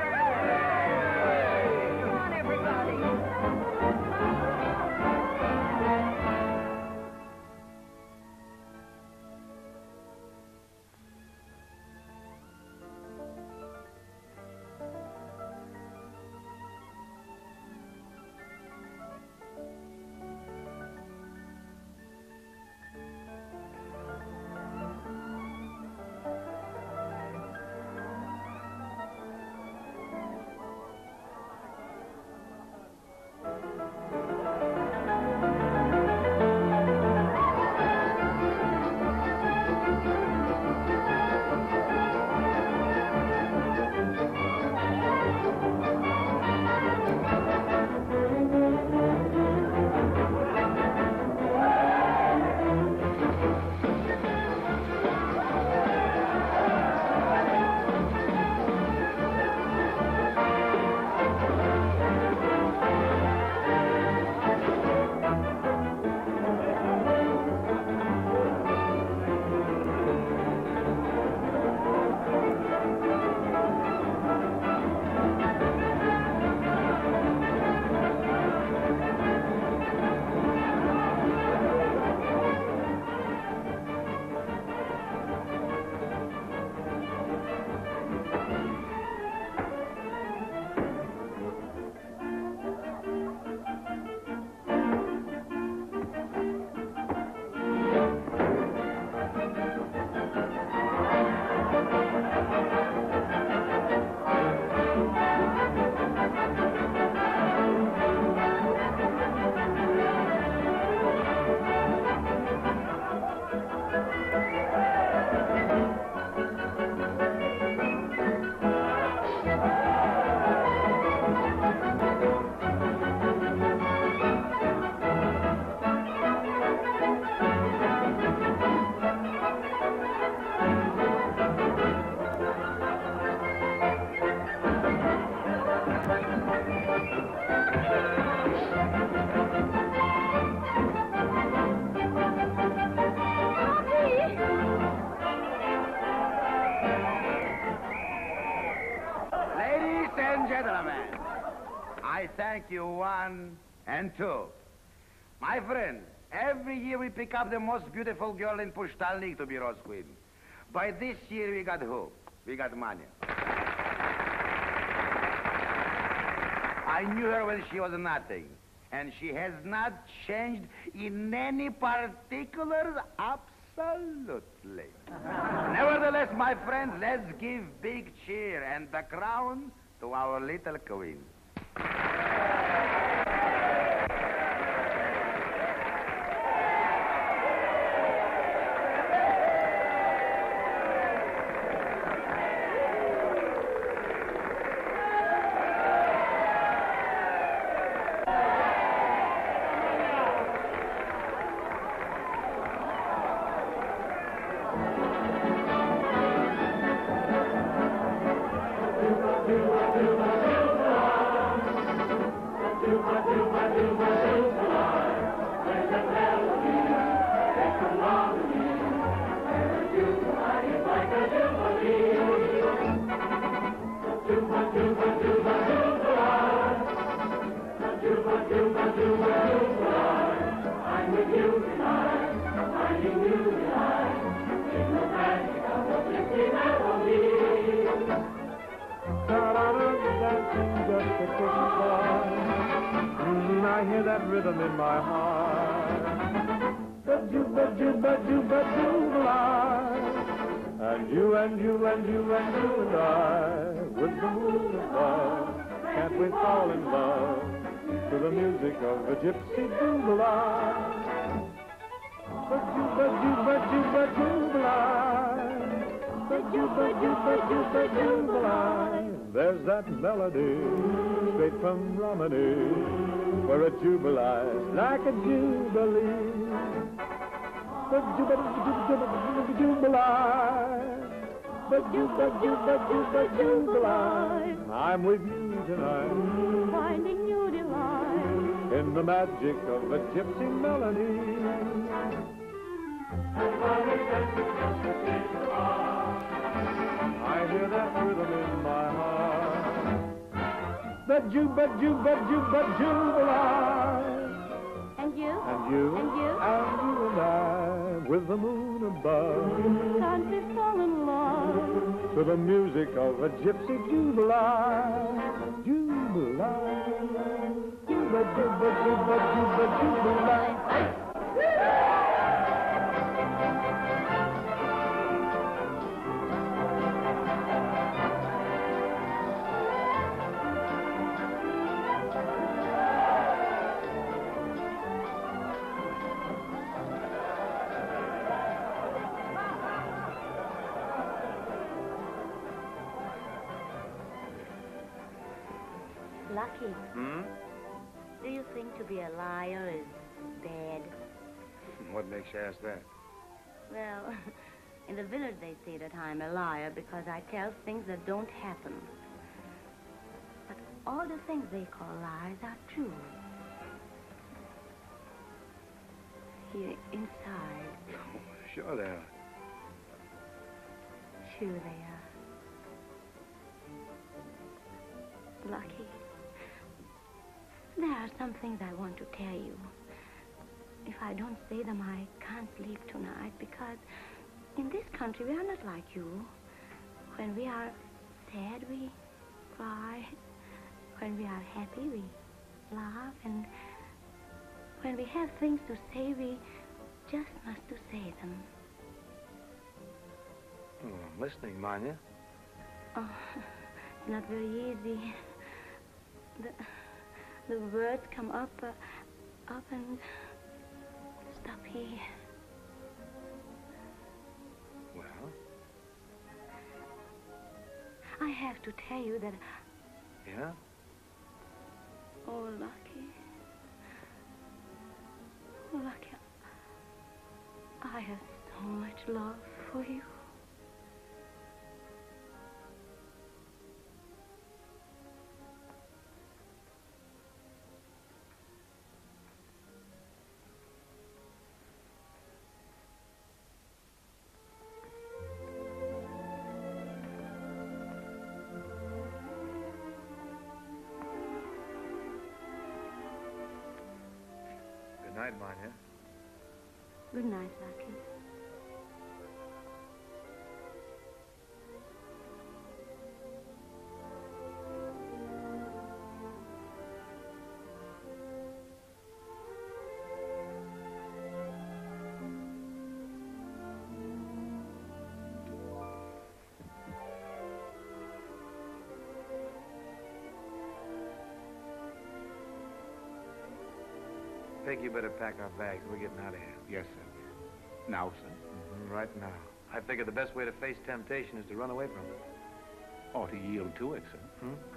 Hooray! Come on, everybody. Ladies and gentlemen, I thank you, one and two. My friends, every year we pick up the most beautiful girl in Pushtalnik to be Rose Queen. By this year we got who? We got Manya. I knew her when she was nothing, and she has not changed in any particulars, absolutely. Nevertheless, my friends, let's give big cheer and the crown to our little queen. I hear that rhythm in my heart. Ba-juba, juba, juba, jubilee. And you and you and you and you and I, with the moon above, can't we fall in love to the music of a gypsy jubilee? Ba-juba, juba, juba, jubilee. Ba-juba, juba, juba, jubilee. There's that melody straight from Romany, where a jubilee is like a jubilee. The jubilee. The jubilee. I'm with you tonight, Finding new delight in the magic of a gypsy melody. I hear that rhythm in my heart. The juba, juba, juba, jubilee. And you? And you? And you? And you and I, with the moon above, Can't we fall in love to the music of a gypsy jubilee. Jubilee. Juba, juba, juba, juba, jubilee. Lucky, Hmm? do you think to be a liar is bad? What makes you ask that? Well, in the village they say that I'm a liar because I tell things that don't happen. But all the things they call lies are true. Here inside. Oh, sure they are. Sure they are. Lucky. There are some things I want to tell you. If I don't say them, I can't sleep tonight because in this country we are not like you. When we are sad, we cry. When we are happy, we laugh. And when we have things to say, we just must to say them. Oh, I'm listening, Manya. Oh, it's not very easy. The words come up and stop here. Well? I have to tell you that... Yeah? Oh, Lucky. Oh, Lucky. I have so much love for you. night, Manya. Good night, Lucky. Peg, you better pack our bags. We're getting out of here. Yes, sir. Now, sir? Right now. I figure the best way to face temptation is to run away from it. Or to yield to it, sir.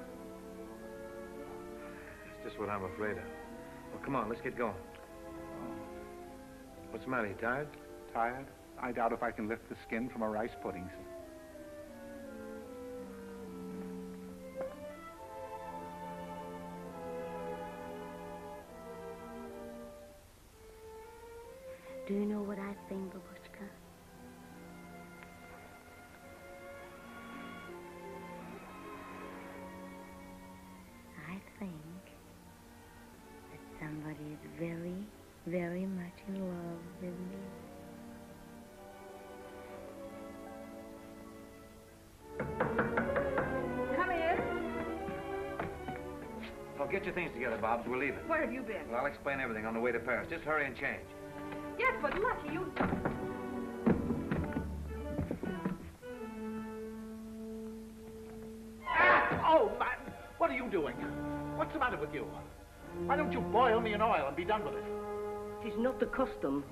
That's just what I'm afraid of. Well, come on, let's get going. What's the matter? You tired? Tired? I doubt if I can lift the skin from a rice pudding, sir. Do you know what I think, Babushka? I think that somebody is very, very much in love with me. Come in. Oh, get your things together, Bobs. We're leaving. Where have you been? Well, I'll explain everything on the way to Paris. Just hurry and change. Yes, but Lucky, you... Oh, man! What are you doing? What's the matter with you? Why don't you boil me in oil and be done with it? It is not the custom.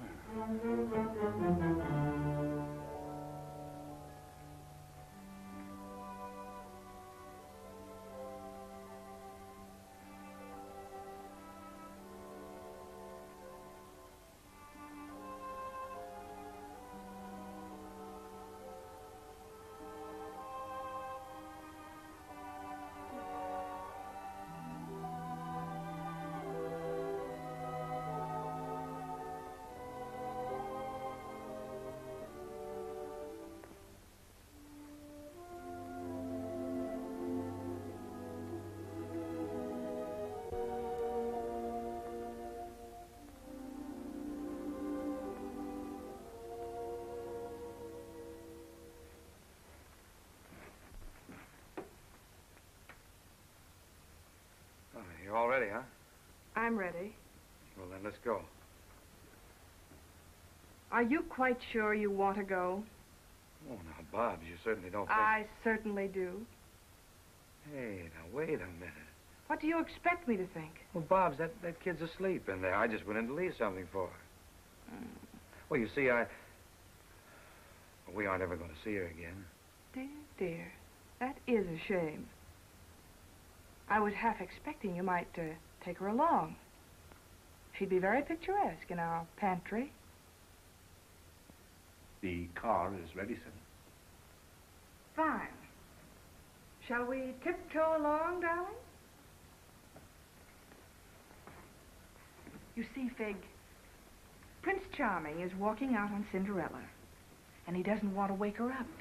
You're all ready, huh? I'm ready. Well, then let's go. Are you quite sure you want to go? Oh, now, Bobs, you certainly don't think... I certainly do. Hey, now, wait a minute. What do you expect me to think? Well, Bobs, that kid's asleep in there. I just went in to leave something for her. Well, you see, we aren't ever going to see her again. Dear, dear, that is a shame. I was half expecting you might take her along. She'd be very picturesque in our pantry. The car is ready, sir. Fine. Shall we tiptoe along, darling? You see, Fig, Prince Charming is walking out on Cinderella, and he doesn't want to wake her up.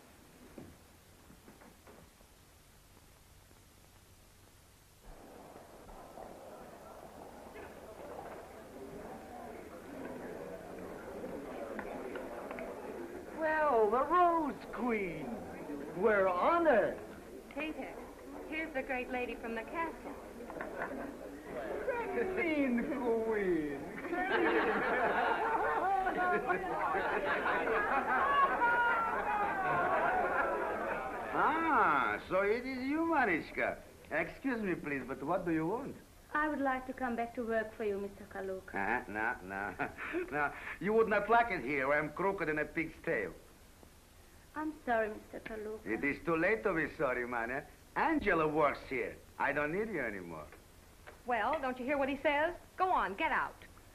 Well, the Rose Queen. We're honored. Peter, here's the great lady from the castle. Queen, Queen. Ah, so it is you, Mariska. Excuse me, please, but what do you want? I would like to come back to work for you, Mr. Kaluka. No. You would not like it here. I'm crooked in a pig's tail. I'm sorry, Mr. Kaluka. It is too late to be sorry, man. Angela works here. I don't need you anymore. Well, don't you hear what he says? Go on, get out.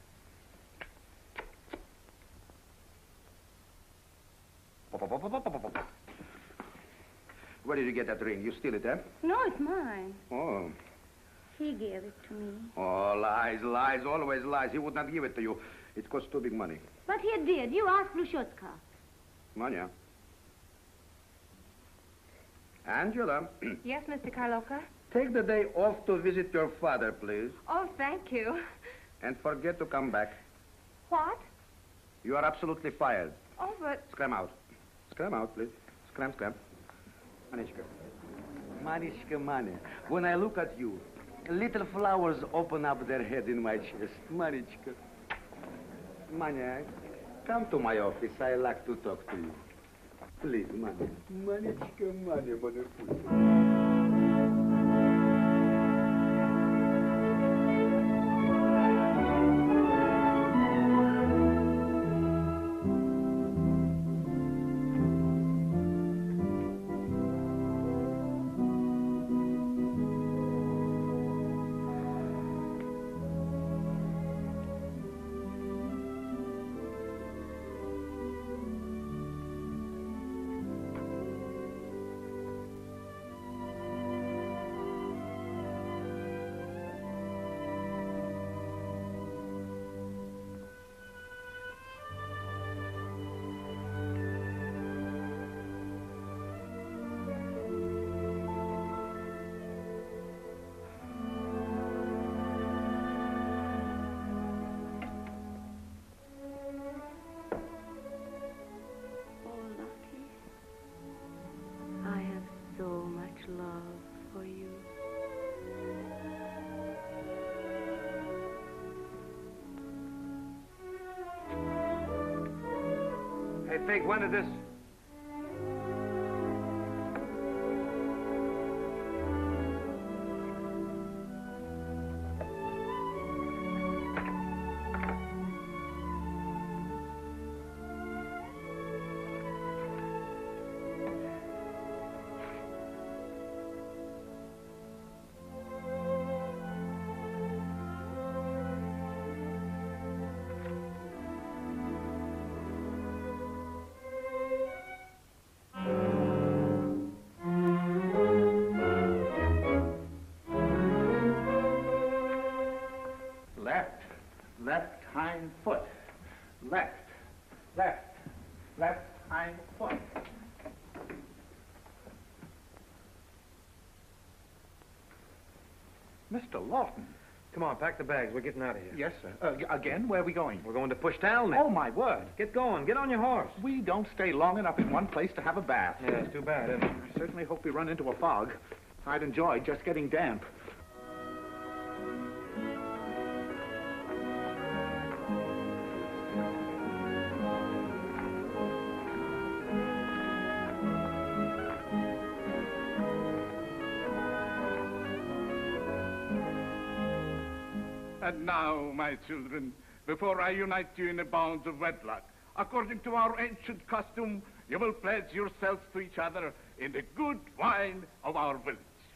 Where did you get that ring? You steal it, eh? No, it's mine. Oh. He gave it to me. Oh, lies, always lies. He would not give it to you. It costs too big money. But he did. You asked Blushotka. Manya. Angela. Yes, Mr. Karloka? Take the day off to visit your father, please. Oh, thank you. And forget to come back. What? You are absolutely fired. Oh, but... Scram out. Scram out, please. Scram, scram. Manichka. Manichka, Mania. When I look at you, little flowers open up their head in my chest. Manichka. Mania, come to my office. I like to talk to you. Please, Mania. Manichka, Mania, Mania. Love for you. Hey, Fig, when did this... Left hind foot. Left, left, left hind foot. Mr. Lawton. Come on, pack the bags. We're getting out of here. Yes, sir. Again, where are we going? We're going to Pushtown. Oh, my word. Get going. Get on your horse. We don't stay long enough in one place to have a bath. Yeah, it's too bad, isn't it? I certainly hope we run into a fog. I'd enjoy just getting damp. And now, my children, before I unite you in the bonds of wedlock, according to our ancient custom, you will pledge yourselves to each other in the good wine of our village.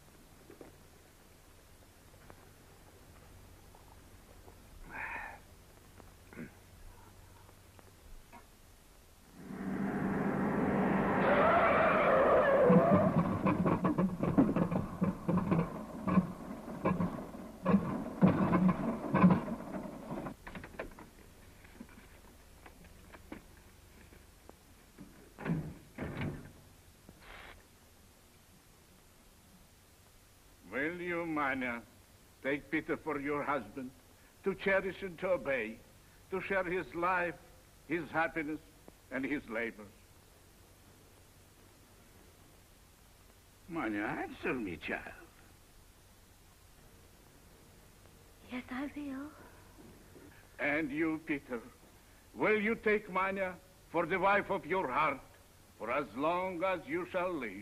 Will you, Mania, take Peter for your husband, to cherish and to obey, to share his life, his happiness, and his labors? Mania, answer me, child. Yes, I will. And you, Peter, will you take Mania for the wife of your heart, for as long as you shall live?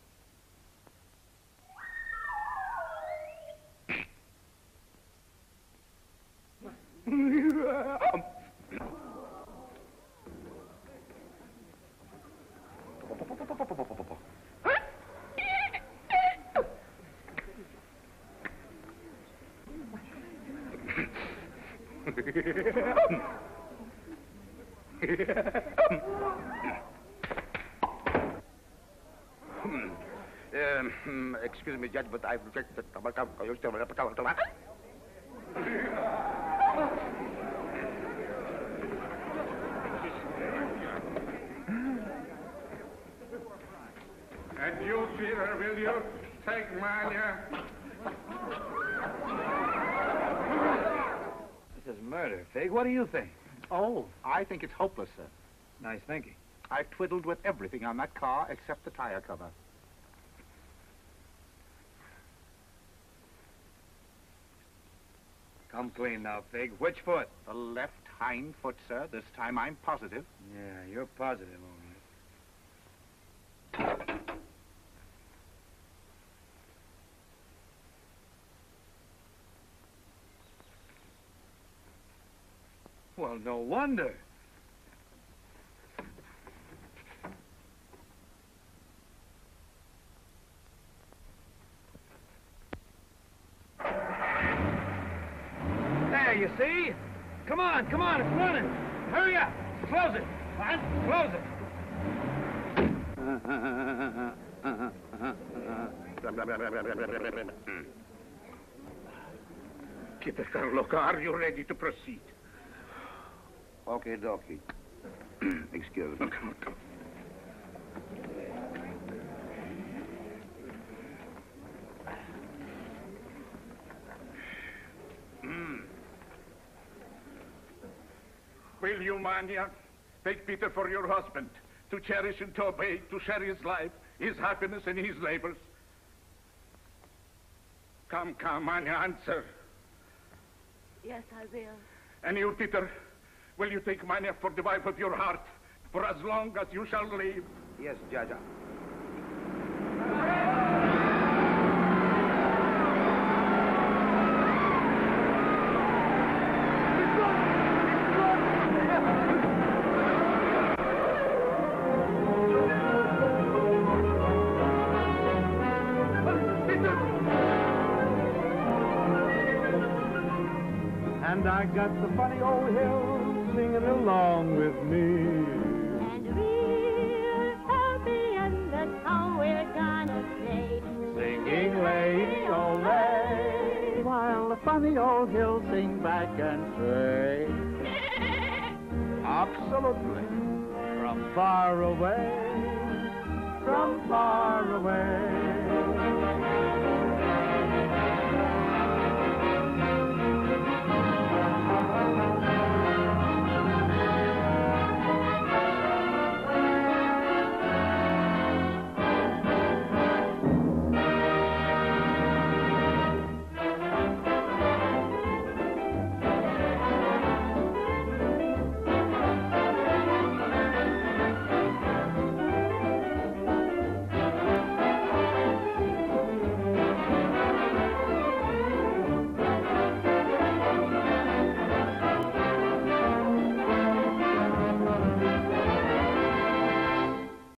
Excuse me, Judge, but I've rejected the... And you, Peter, will you take Mania? This is Fig, what do you think? Oh, I think it's hopeless, sir. Nice thinking. I've twiddled with everything on that car except the tire cover. Come clean now, Fig. Which foot? The left hind foot, sir. This time I'm positive. Yeah, you're positive, all right. Well, no wonder. There, you see? Come on, it's running. Hurry up. Close it. What? Close it. Peter Carloca, are you ready to proceed? Okay, dokie. Excuse me. Come. Will you, Mania, take Peter for your husband, to cherish and to obey, to share his life, his happiness, and his labors? Come, Mania, answer. Yes, I will. And you, Peter, will you take Mania for the wife of your heart, for as long as you shall live? Yes, Judge. And I got the funny old hill singing along with me. And we're happy and that's how we're gonna stay. Singing lay-o-lay, while the funny old hill sing back and sway. Absolutely. From far away,